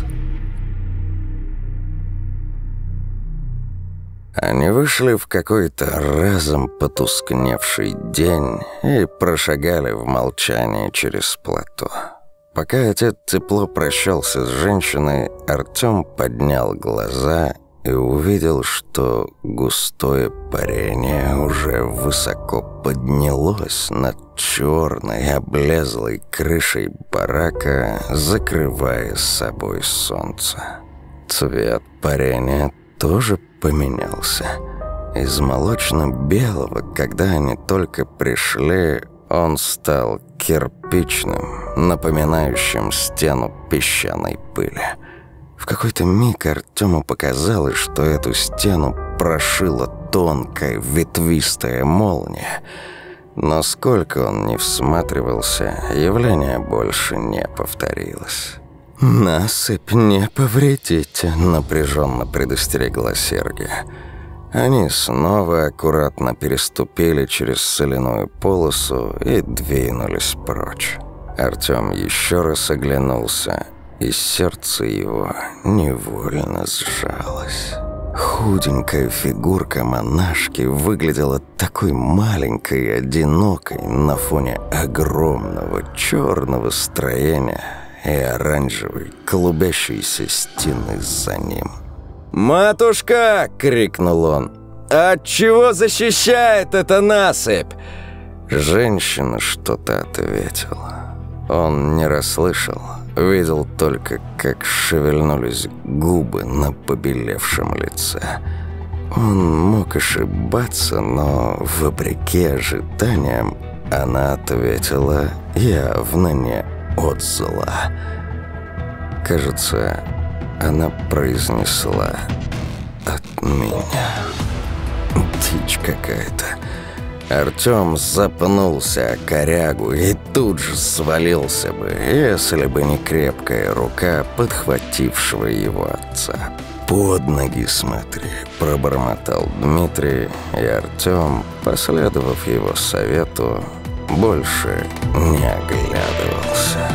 Они вышли в какой-то разом потускневший день и прошагали в молчании через плато. Пока отец тепло прощался с женщиной, Артём поднял глаза и увидел, что густое парение уже высоко поднялось над черной облезлой крышей барака, закрывая с собой солнце. Цвет парения тоже поменялся. Из молочно-белого, когда они только пришли, он стал кирпичным, напоминающим стену песчаной пыли. В какой-то миг Артёму показалось, что эту стену прошила тонкая ветвистая молния. Но сколько он ни всматривался, явление больше не повторилось. «Насыпь не повредите», — напряженно предостерегла Сергия. Они снова аккуратно переступили через соляную полосу и двинулись прочь. Артём еще раз оглянулся, и сердце его невольно сжалось. Худенькая фигурка монашки выглядела такой маленькой и одинокой на фоне огромного черного строения и оранжевой клубящейся стены за ним. «Матушка!» — крикнул он. «От чего защищает эта насыпь?» Женщина что-то ответила. Он не расслышал, видел только, как шевельнулись губы на побелевшем лице. Он мог ошибаться, но, вопреки ожиданиям, она ответила явно не от зла. Кажется, она произнесла «от меня». Дичь какая-то. Артём запнулся о корягу и тут же свалился бы, если бы не крепкая рука подхватившего его отца. «Под ноги смотри», – пробормотал Дмитрий, и Артём, последовав его совету, больше не оглядывался.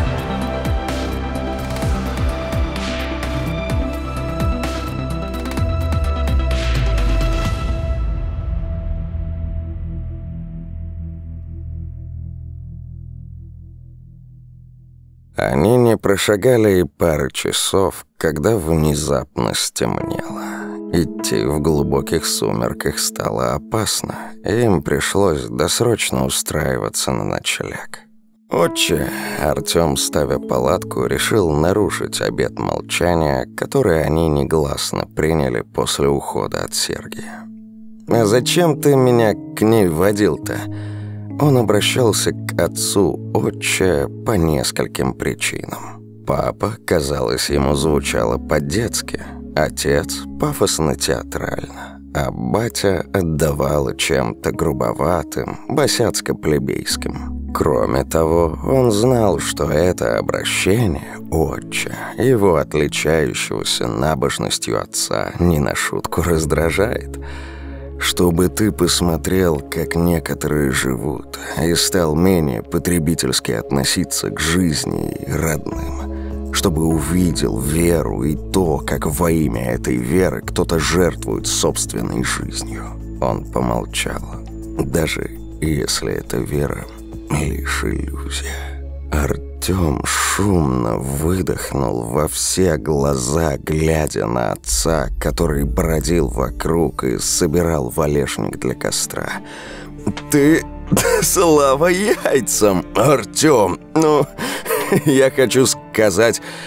Они не прошагали и пары часов, когда внезапно стемнело. Идти в глубоких сумерках стало опасно, и им пришлось досрочно устраиваться на ночлег. «Отче», Артём, ставя палатку, решил нарушить обет молчания, который они негласно приняли после ухода от Сергия. «А зачем ты меня к ней водил-то?» Он обращался к отцу отче по нескольким причинам. Папа, казалось, ему звучало по-детски, отец – пафосно-театрально, а батя отдавало чем-то грубоватым, босяцко-плебейским. Кроме того, он знал, что это обращение отче, его отличающегося набожностью отца, не на шутку раздражает. «Чтобы ты посмотрел, как некоторые живут, и стал менее потребительски относиться к жизни и родным. Чтобы увидел веру и то, как во имя этой веры кто-то жертвует собственной жизнью». Он помолчал. «Даже если эта вера лишь иллюзия». Артём шумно выдохнул во все глаза, глядя на отца, который бродил вокруг и собирал валежник для костра. «Ты... слава яйцам, Артём! Ну, я хочу сказать,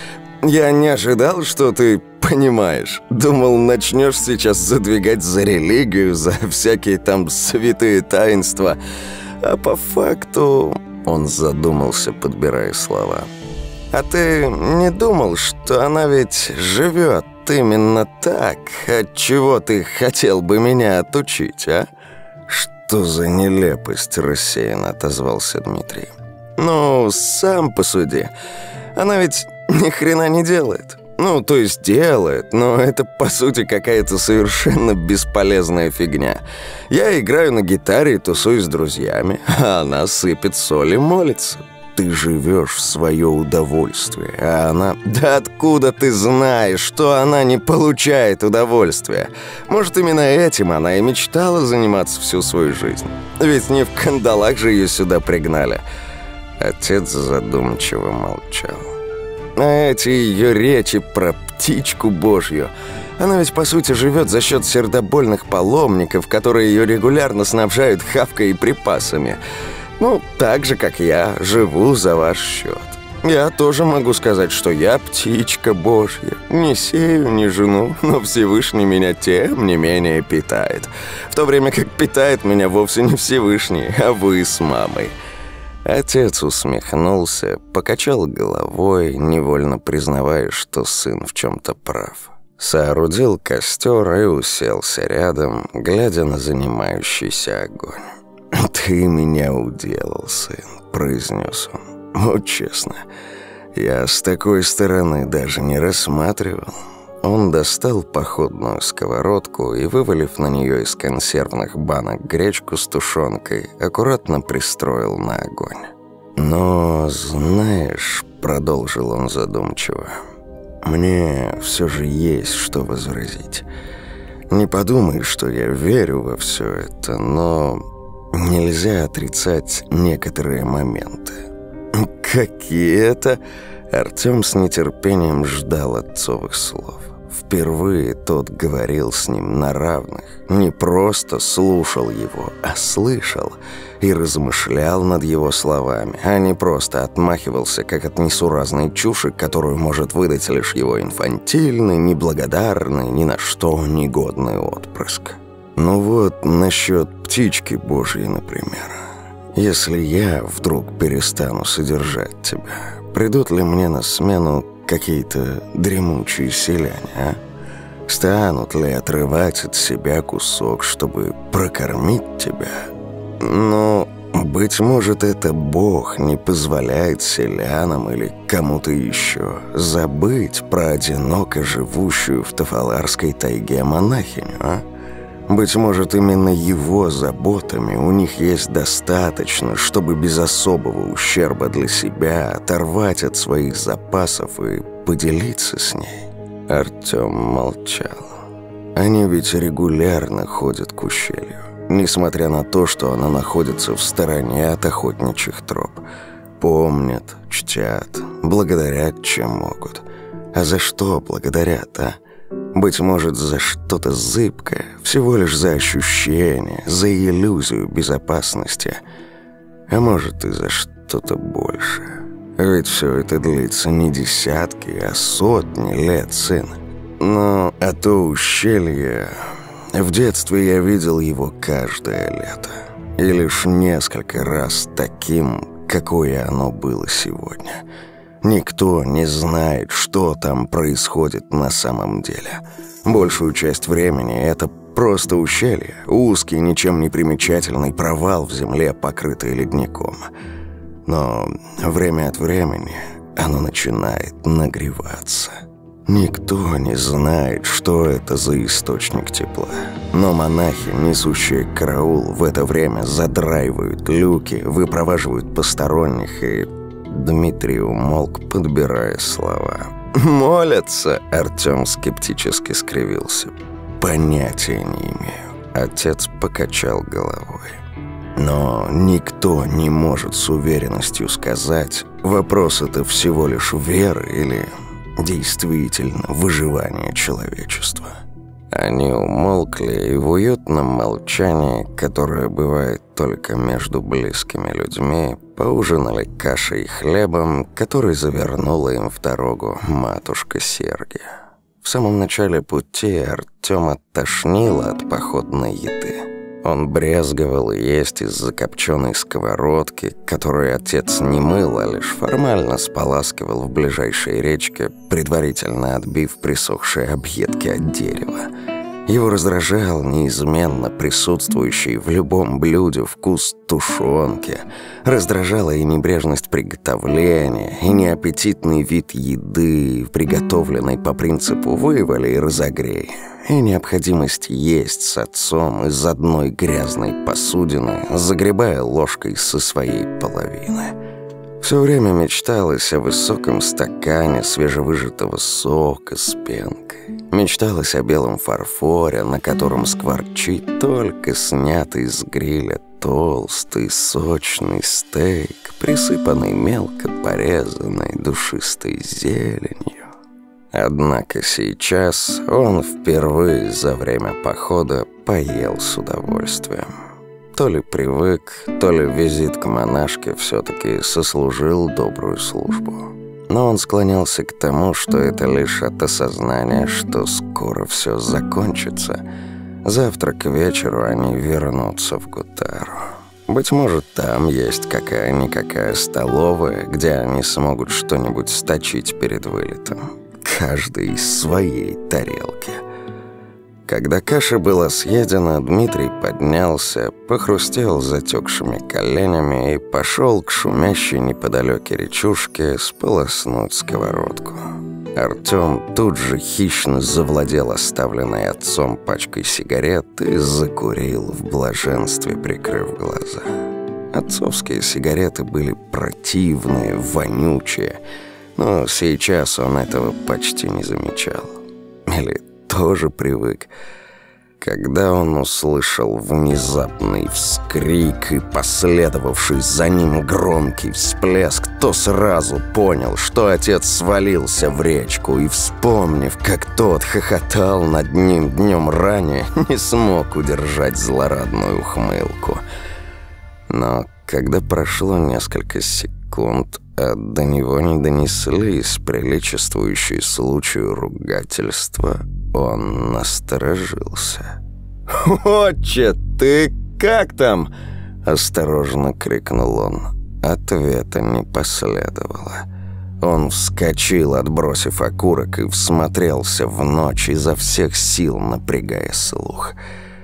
Я не ожидал, что ты понимаешь. Думал, начнешь сейчас задвигать за религию, за всякие там святые таинства. А по факту...» Он задумался, подбирая слова. «А ты не думал, что она ведь живет именно так, от чего ты хотел бы меня отучить, а?» «Что за нелепость?» – рассеянно отозвался Дмитрий. «Ну, сам посуди. Она ведь ни хрена не делает. Ну, то есть делает, но это, по сути, какая-то совершенно бесполезная фигня. Я играю на гитаре и тусуюсь с друзьями, а она сыпет соль и молится. Ты живешь в свое удовольствие, а она... Да откуда ты знаешь, что она не получает удовольствия? Может, именно этим она и мечтала заниматься всю свою жизнь? Ведь не в кандалах же ее сюда пригнали». Отец задумчиво молчал. А эти ее речи про птичку божью... Она ведь, по сути, живет за счет сердобольных паломников, которые ее регулярно снабжают хавкой и припасами. Ну, так же, как я, живу за ваш счет. Я тоже могу сказать, что я птичка божья. Не сею, не жену, но Всевышний меня тем не менее питает. В то время как питает меня вовсе не Всевышний, а вы с мамой». Отец усмехнулся, покачал головой, невольно признавая, что сын в чем-то прав. Соорудил костер и уселся рядом, глядя на занимающийся огонь. «Ты меня уделал, сын», — произнес он. «Вот честно, я с такой стороны даже не рассматривал». Он достал походную сковородку и, вывалив на нее из консервных банок гречку с тушенкой, аккуратно пристроил на огонь. «Но, знаешь», — продолжил он задумчиво, — «мне все же есть что возразить. Не подумай, что я верю во все это, но нельзя отрицать некоторые моменты». «Какие это?» Артем с нетерпением ждал отцовых слов. Впервые тот говорил с ним на равных, не просто слушал его, а слышал и размышлял над его словами, а не просто отмахивался, как от несуразной чуши, которую может выдать лишь его инфантильный, неблагодарный, ни на что негодный отпрыск. Ну вот, насчет птички божьей, например. Если я вдруг перестану содержать тебя, придут ли мне на смену какие-то дремучие селяне, а? Станут ли отрывать от себя кусок, чтобы прокормить тебя? Ну, быть может, это Бог не позволяет селянам или кому-то еще забыть про одиноко живущую в Тафаларской тайге монахиню, а? Быть может, именно его заботами у них есть достаточно, чтобы без особого ущерба для себя оторвать от своих запасов и поделиться с ней. Артем молчал. Они ведь регулярно ходят к ущелью, несмотря на то, что оно находится в стороне от охотничьих троп. Помнят, чтят, благодарят, чем могут. А за что благодарят, а? Быть может, за что-то зыбкое, всего лишь за ощущение, за иллюзию безопасности. А может, и за что-то большее. Ведь все это длится не десятки, а сотни лет, сын. Но а то ущелье... В детстве я видел его каждое лето. И лишь несколько раз таким, какое оно было сегодня. Никто не знает, что там происходит на самом деле. Большую часть времени это просто ущелье, узкий, ничем не примечательный провал в земле, покрытый ледником. Но время от времени оно начинает нагреваться. Никто не знает, что это за источник тепла. Но монахи, несущие караул, в это время задраивают люки, выпроваживают посторонних и... Дмитрий умолк, подбирая слова. «Молятся?» – Артем скептически скривился. «Понятия не имею». Отец покачал головой. «Но никто не может с уверенностью сказать, вопрос это всего лишь веры или действительно выживания человечества. Они умолкли, и в уютном молчании, которое бывает только между близкими людьми, поужинали кашей и хлебом, который завернула им в дорогу матушка Сергия. В самом начале пути Артёма тошнило от походной еды. Он брезговал есть из закопченной сковородки, которую отец не мыл, а лишь формально споласкивал в ближайшей речке, предварительно отбив присохшие объедки от дерева. Его раздражал неизменно присутствующий в любом блюде вкус тушенки, раздражала и небрежность приготовления, и неаппетитный вид еды, приготовленной по принципу «вывали и разогрей», и необходимость есть с отцом из одной грязной посудины, загребая ложкой со своей половины. Все время мечталось о высоком стакане свежевыжатого сока с пенкой. Мечталось о белом фарфоре, на котором скворчит только снятый с гриля толстый сочный стейк, присыпанный мелко порезанной душистой зеленью. Однако сейчас он впервые за время похода поел с удовольствием. То ли привык, то ли визит к монашке все-таки сослужил добрую службу. Но он склонялся к тому, что это лишь от осознания, что скоро все закончится. Завтра к вечеру они вернутся в Гутару. Быть может, там есть какая-никакая столовая, где они смогут что-нибудь сточить перед вылетом. Каждый из своей тарелки. Когда каша была съедена, Дмитрий поднялся, похрустел затекшими коленями и пошел к шумящей неподалеке речушке сполоснуть сковородку. Артём тут же хищно завладел оставленной отцом пачкой сигарет и закурил в блаженстве, прикрыв глаза. Отцовские сигареты были противные, вонючие, но сейчас он этого почти не замечал. Или тоже привык. Когда он услышал внезапный вскрик и последовавший за ним громкий всплеск, то сразу понял, что отец свалился в речку и, вспомнив, как тот хохотал над ним днем ранее, не смог удержать злорадную ухмылку. Но когда прошло несколько секунд, а до него не донеслись приличествующие случаю ругательства, он насторожился. «Отче, ты как там?» – осторожно крикнул он. Ответа не последовало. Он вскочил, отбросив окурок, и всмотрелся в ночь, изо всех сил напрягая слух.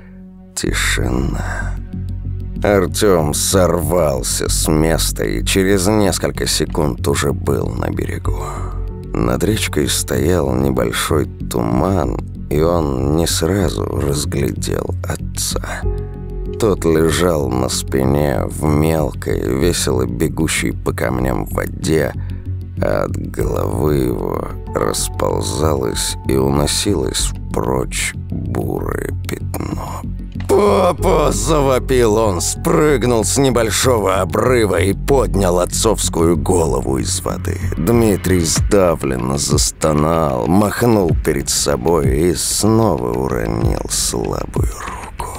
Тишина. Артём сорвался с места и через несколько секунд уже был на берегу. Над речкой стоял небольшой туман, и он не сразу разглядел отца. Тот лежал на спине в мелкой, весело бегущей по камням в воде, а от головы его расползалось и уносилось прочь бурое пятно. «Папа!» – завопил он, спрыгнул с небольшого обрыва и поднял отцовскую голову из воды. Дмитрий сдавленно застонал, махнул перед собой и снова уронил слабую руку.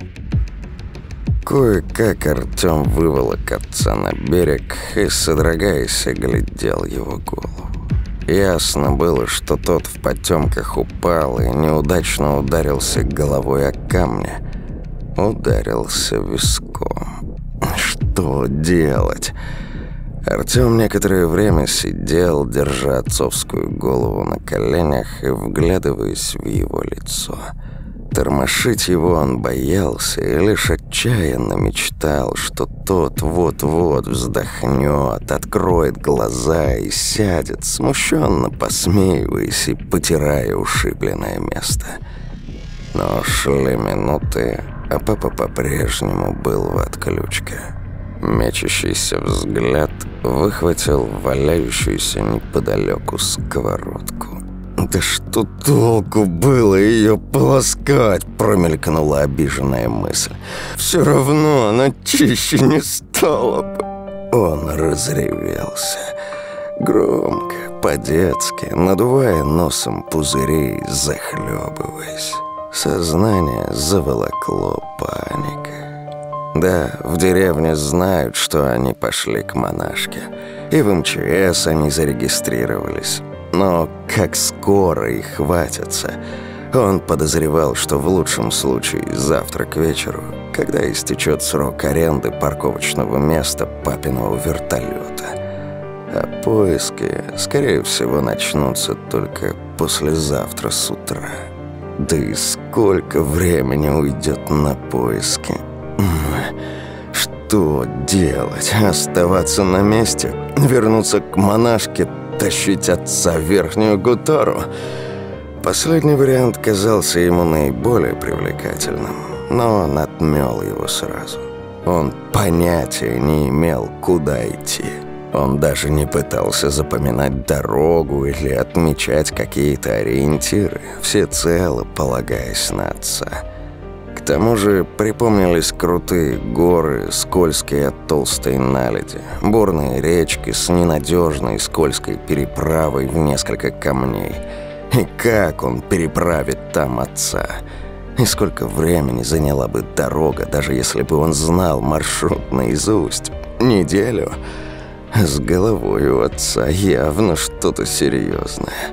Кое-как Артём выволок отца на берег и, содрогаясь, оглядел его голову. Ясно было, что тот в потемках упал и неудачно ударился головой о камни. Ударился виском. Что делать? Артём некоторое время сидел, держа отцовскую голову на коленях и вглядываясь в его лицо. Тормошить его он боялся и лишь отчаянно мечтал, что тот вот-вот вздохнет, откроет глаза и сядет, смущенно посмеиваясь и потирая ушибленное место. Но шли минуты, а папа по-прежнему был в отключке. Мечащийся взгляд выхватил валяющуюся неподалеку сковородку. «Да что толку было ее полоскать?» – промелькнула обиженная мысль. «Все равно она чище не стала бы». Он разревелся. Громко, по-детски, надувая носом пузыри, захлебываясь. Сознание заволокло паникой. Да, в деревне знают, что они пошли к монашке. И в МЧС они зарегистрировались. Но как скоро их хватятся? Он подозревал, что в лучшем случае завтра к вечеру, когда истечет срок аренды парковочного места папиного вертолета. А поиски, скорее всего, начнутся только послезавтра с утра. Да и сколько времени уйдет на поиски? Что делать? Оставаться на месте? Вернуться к монашке? Тащить отца в верхнюю гутару? Последний вариант казался ему наиболее привлекательным, но он отмёл его сразу. Он понятия не имел, куда идти. Он даже не пытался запоминать дорогу или отмечать какие-то ориентиры, всецело полагаясь на отца. К тому же припомнились крутые горы, скользкие от толстой наледи, бурные речки с ненадежной скользкой переправой в несколько камней. И как он переправит там отца? И сколько времени заняла бы дорога, даже если бы он знал маршрут наизусть? Неделю? С головой у отца явно что-то серьезное.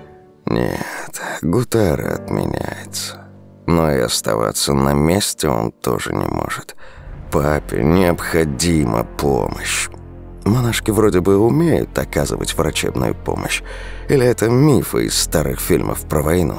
Нет, гутара отменяется. Но и оставаться на месте он тоже не может. Папе необходима помощь. Монашки вроде бы умеют оказывать врачебную помощь. Или это мифы из старых фильмов про войну?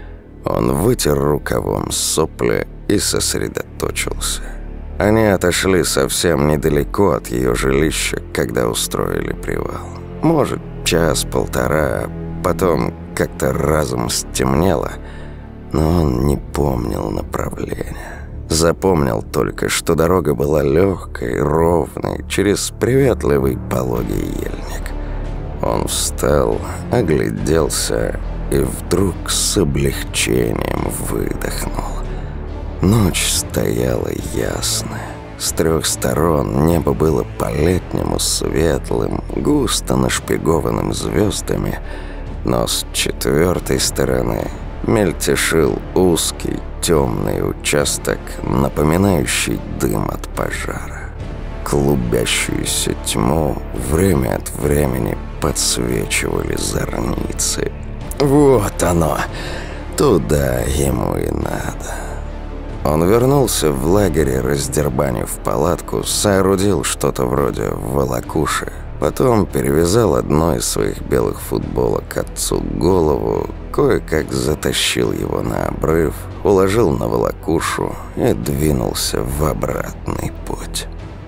Он вытер рукавом сопли и сосредоточился. Они отошли совсем недалеко от ее жилища, когда устроили привал. Может, час-полтора, потом как-то разом стемнело, но он не помнил направления. Запомнил только, что дорога была легкой, ровной, через приветливый пологий ельник. Он встал, огляделся и вдруг с облегчением выдохнул. Ночь стояла ясная. С 3 сторон небо было по-летнему светлым, густо нашпигованным звездами, но с 4 стороны мельтешил узкий темный участок, напоминающий дым от пожара. Клубящуюся тьму время от времени подсвечивали зорницы. Вот оно! Туда ему и надо. Он вернулся в лагере, раздербанив палатку, соорудил что-то вроде волокуши. Потом перевязал одной из своих белых футболок отцу голову, кое-как затащил его на обрыв, уложил на волокушу и двинулся в обратный путь.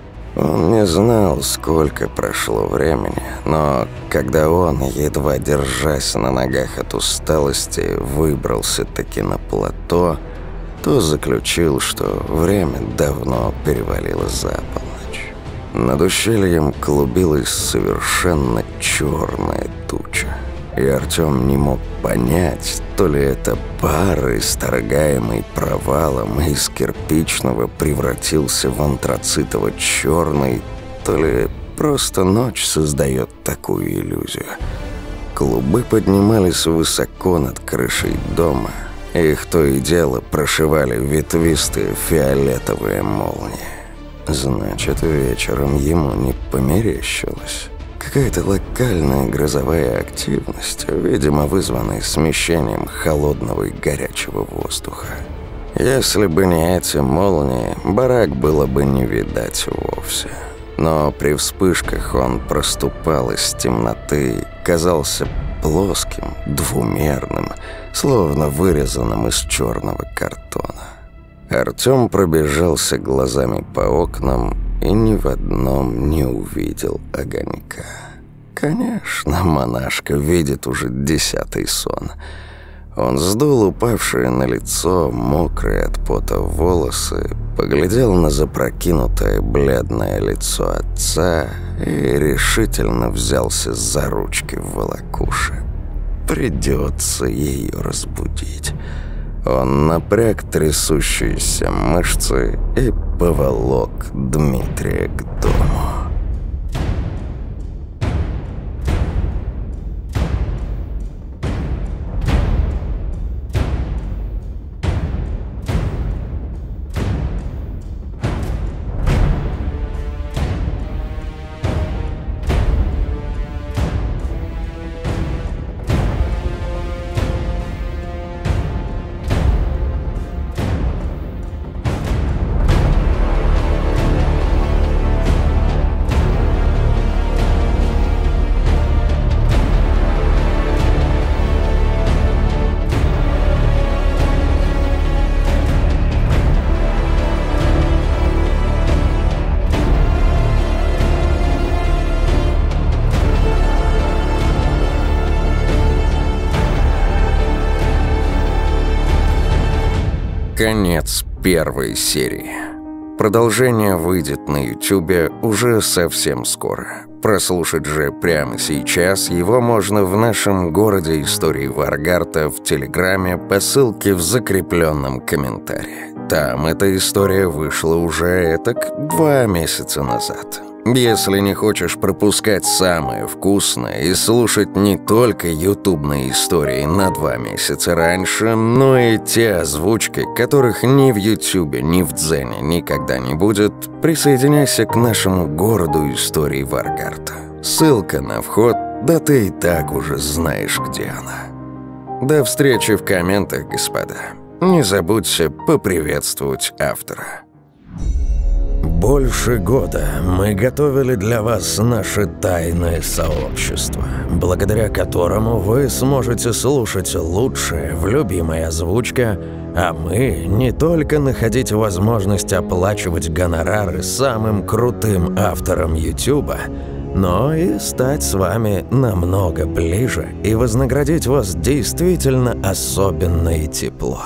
Он не знал, сколько прошло времени, но когда он, едва держась на ногах от усталости, выбрался-таки на плато, то заключил, что время давно перевалило за полночь. Над ущельем клубилась совершенно черная туча, и Артём не мог понять, то ли это пар, исторгаемый провалом из кирпичного, превратился в антрацитово-черный, то ли просто ночь создает такую иллюзию. Клубы поднимались высоко над крышей дома, их то и дело прошивали ветвистые фиолетовые молнии. Значит, вечером ему не померещилось. Какая-то локальная грозовая активность, видимо, вызванная смещением холодного и горячего воздуха. Если бы не эти молнии, барак было бы не видать вовсе. Но при вспышках он проступал из темноты, казался плоским, двумерным, словно вырезанным из черного картона. Артём пробежался глазами по окнам и ни в одном не увидел огонька. Конечно, монашка видит уже 10-й сон. Он сдул упавшие на лицо, мокрые от пота волосы, поглядел на запрокинутое бледное лицо отца и решительно взялся за ручки волокуши. Придется ее разбудить. Он напряг трясущиеся мышцы и поволок Дмитрия к дому. конец первой серии. Продолжение выйдет на Ютубе уже совсем скоро. Прослушать же прямо сейчас его можно в нашем городе истории Варгарта в Телеграме по ссылке в закрепленном комментарии. Там эта история вышла уже 2 месяца назад. Если не хочешь пропускать самое вкусное и слушать не только ютубные истории на 2 месяца раньше, но и те озвучки, которых ни в Ютубе, ни в Дзене никогда не будет, присоединяйся к нашему городу истории Варгарта. Ссылка на вход, да ты и так уже знаешь, где она. До встречи в комментах, господа. Не забудьте поприветствовать автора. Больше года мы готовили для вас наше тайное сообщество, благодаря которому вы сможете слушать лучшее в любимой озвучке, а мы не только находить возможность оплачивать гонорары самым крутым авторам Ютуба, но и стать с вами намного ближе и вознаградить вас действительно особенно и тепло.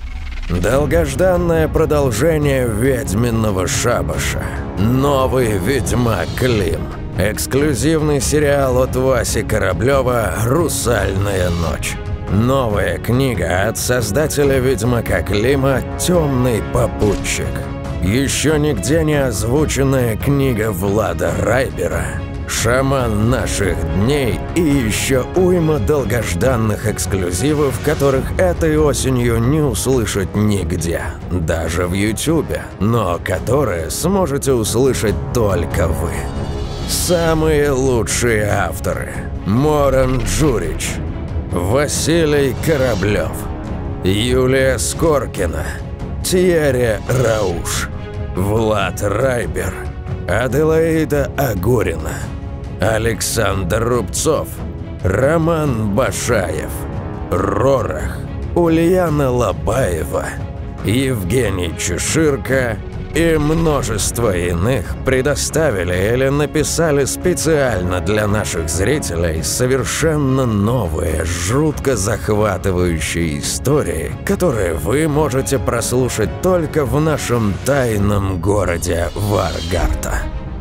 Долгожданное продолжение «Ведьминого шабаша». Новый «Ведьмак Клим». Эксклюзивный сериал от Васи Кораблёва «Русальная ночь». Новая книга от создателя «Ведьмака Клима» «Темный попутчик». Еще нигде не озвученная книга Влада Райбера «Шаман наших дней» и еще уйма долгожданных эксклюзивов, которых этой осенью не услышать нигде, даже в Ютубе, но которые сможете услышать только вы. Самые лучшие авторы: Моран Джурич, Василий Кораблёв, Юлия Скоркина, Тьерри Рауш, Влад Райбер, Аделаида Агурина, Александр Рубцов, Роман Башаев, Рорах, Ульяна Лобаева, Евгений Чеширко и множество иных предоставили или написали специально для наших зрителей совершенно новые, жутко захватывающие истории, которые вы можете прослушать только в нашем тайном городе Варгарта.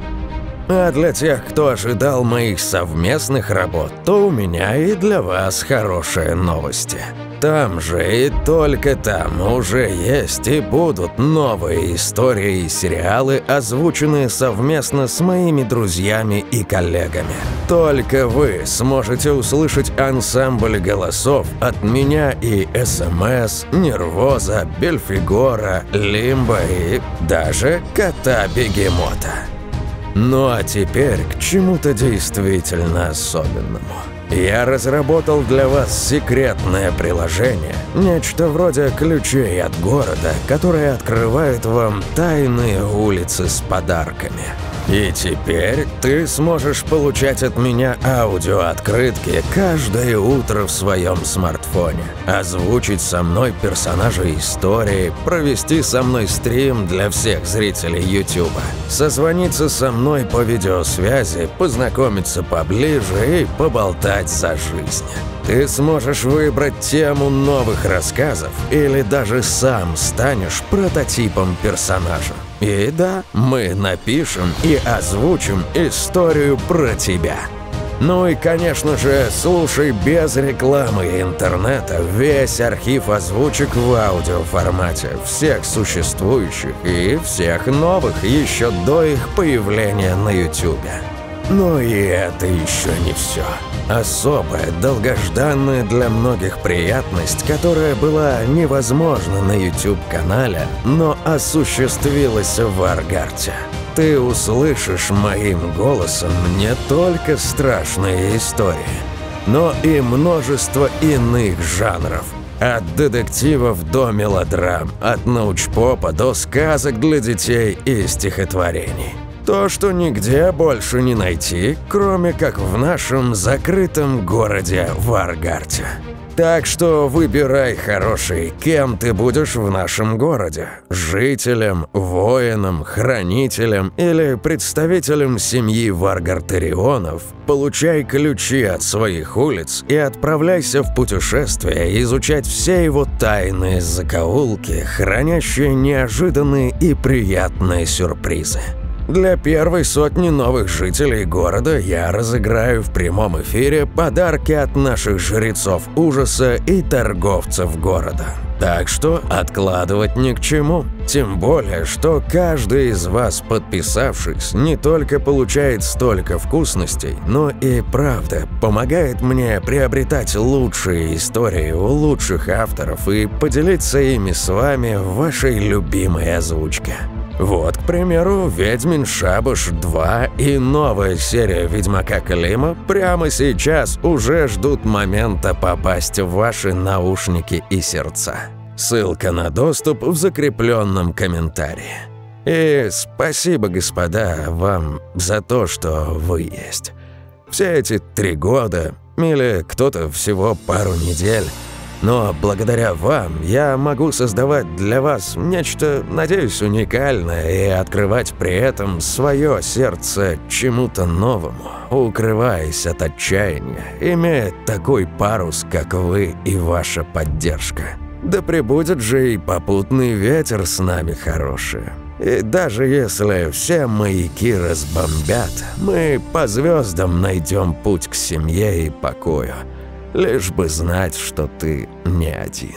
А для тех, кто ожидал моих совместных работ, то у меня и для вас хорошие новости. Там же и только там уже есть и будут новые истории и сериалы, озвученные совместно с моими друзьями и коллегами. Только вы сможете услышать ансамбль голосов от меня и СМС, Нервоза, Бельфигора, Лимба и даже Кота-бегемота. Ну а теперь к чему-то действительно особенному. Я разработал для вас секретное приложение, нечто вроде ключей от города, которые открывают вам тайные улицы с подарками. И теперь ты сможешь получать от меня аудиооткрытки каждое утро в своем смартфоне, озвучить со мной персонажей истории, провести со мной стрим для всех зрителей Ютуба, созвониться со мной по видеосвязи, познакомиться поближе и поболтать за жизнь. Ты сможешь выбрать тему новых рассказов или даже сам станешь прототипом персонажа. И да, мы напишем и озвучим историю про тебя. Ну и, конечно же, слушай без рекламы и интернета весь архив озвучек в аудиоформате всех существующих и всех новых еще до их появления на Ютубе. Но и это еще не все. Особая, долгожданная для многих приятность, которая была невозможна на YouTube-канале, но осуществилась в Варгарте. Ты услышишь моим голосом не только страшные истории, но и множество иных жанров. От детективов до мелодрам, от научпопа до сказок для детей и стихотворений. То, что нигде больше не найти, кроме как в нашем закрытом городе Варгарте. Так что выбирай, хороший, кем ты будешь в нашем городе. Жителем, воином, хранителем или представителем семьи Варгартерионов. Получай ключи от своих улиц и отправляйся в путешествие изучать все его тайные закоулки, хранящие неожиданные и приятные сюрпризы. Для первой сотни новых жителей города я разыграю в прямом эфире подарки от наших жрецов ужаса и торговцев города. Так что откладывать ни к чему. Тем более, что каждый из вас, подписавшись, не только получает столько вкусностей, но и, правда, помогает мне приобретать лучшие истории у лучших авторов и поделиться ими с вами в вашей любимой озвучке. Вот, к примеру, «Ведьмин Шабаш 2» и новая серия «Ведьмака Клима» прямо сейчас уже ждут момента попасть в ваши наушники и сердца. Ссылка на доступ в закрепленном комментарии. И спасибо, господа, вам за то, что вы есть. Все эти 3 года, или кто-то всего пару недель, но благодаря вам я могу создавать для вас нечто, надеюсь, уникальное и открывать при этом свое сердце чему-то новому, укрываясь от отчаяния, имея такой парус, как вы и ваша поддержка. Да пребудет же и попутный ветер с нами, хорошие. И даже если все маяки разбомбят, мы по звездам найдем путь к семье и покою. Лишь бы знать, что ты не один.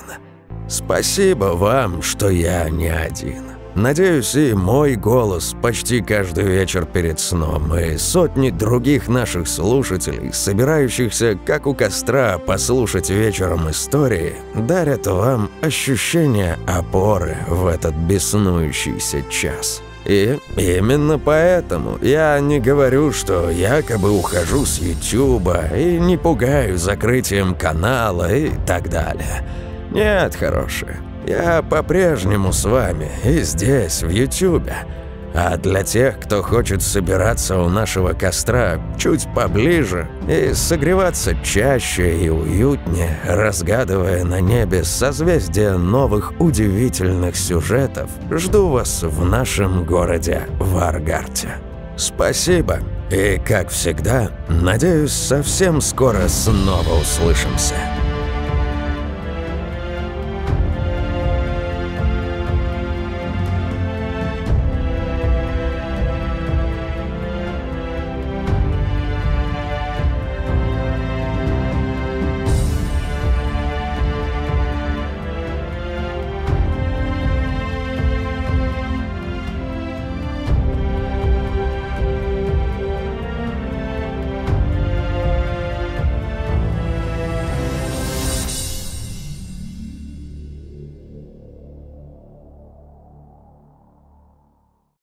Спасибо вам, что я не один. Надеюсь, и мой голос почти каждый вечер перед сном, и сотни других наших слушателей, собирающихся, как у костра, послушать вечером истории, дарят вам ощущение опоры в этот беснующийся час. И именно поэтому я не говорю, что якобы ухожу с Ютуба и не пугаю закрытием канала и так далее. Нет, хорошие, я по-прежнему с вами и здесь, в Ютубе. А для тех, кто хочет собираться у нашего костра чуть поближе и согреваться чаще и уютнее, разгадывая на небе созвездия новых удивительных сюжетов, жду вас в нашем городе Варгарте. Спасибо, и, как всегда, надеюсь, совсем скоро снова услышимся.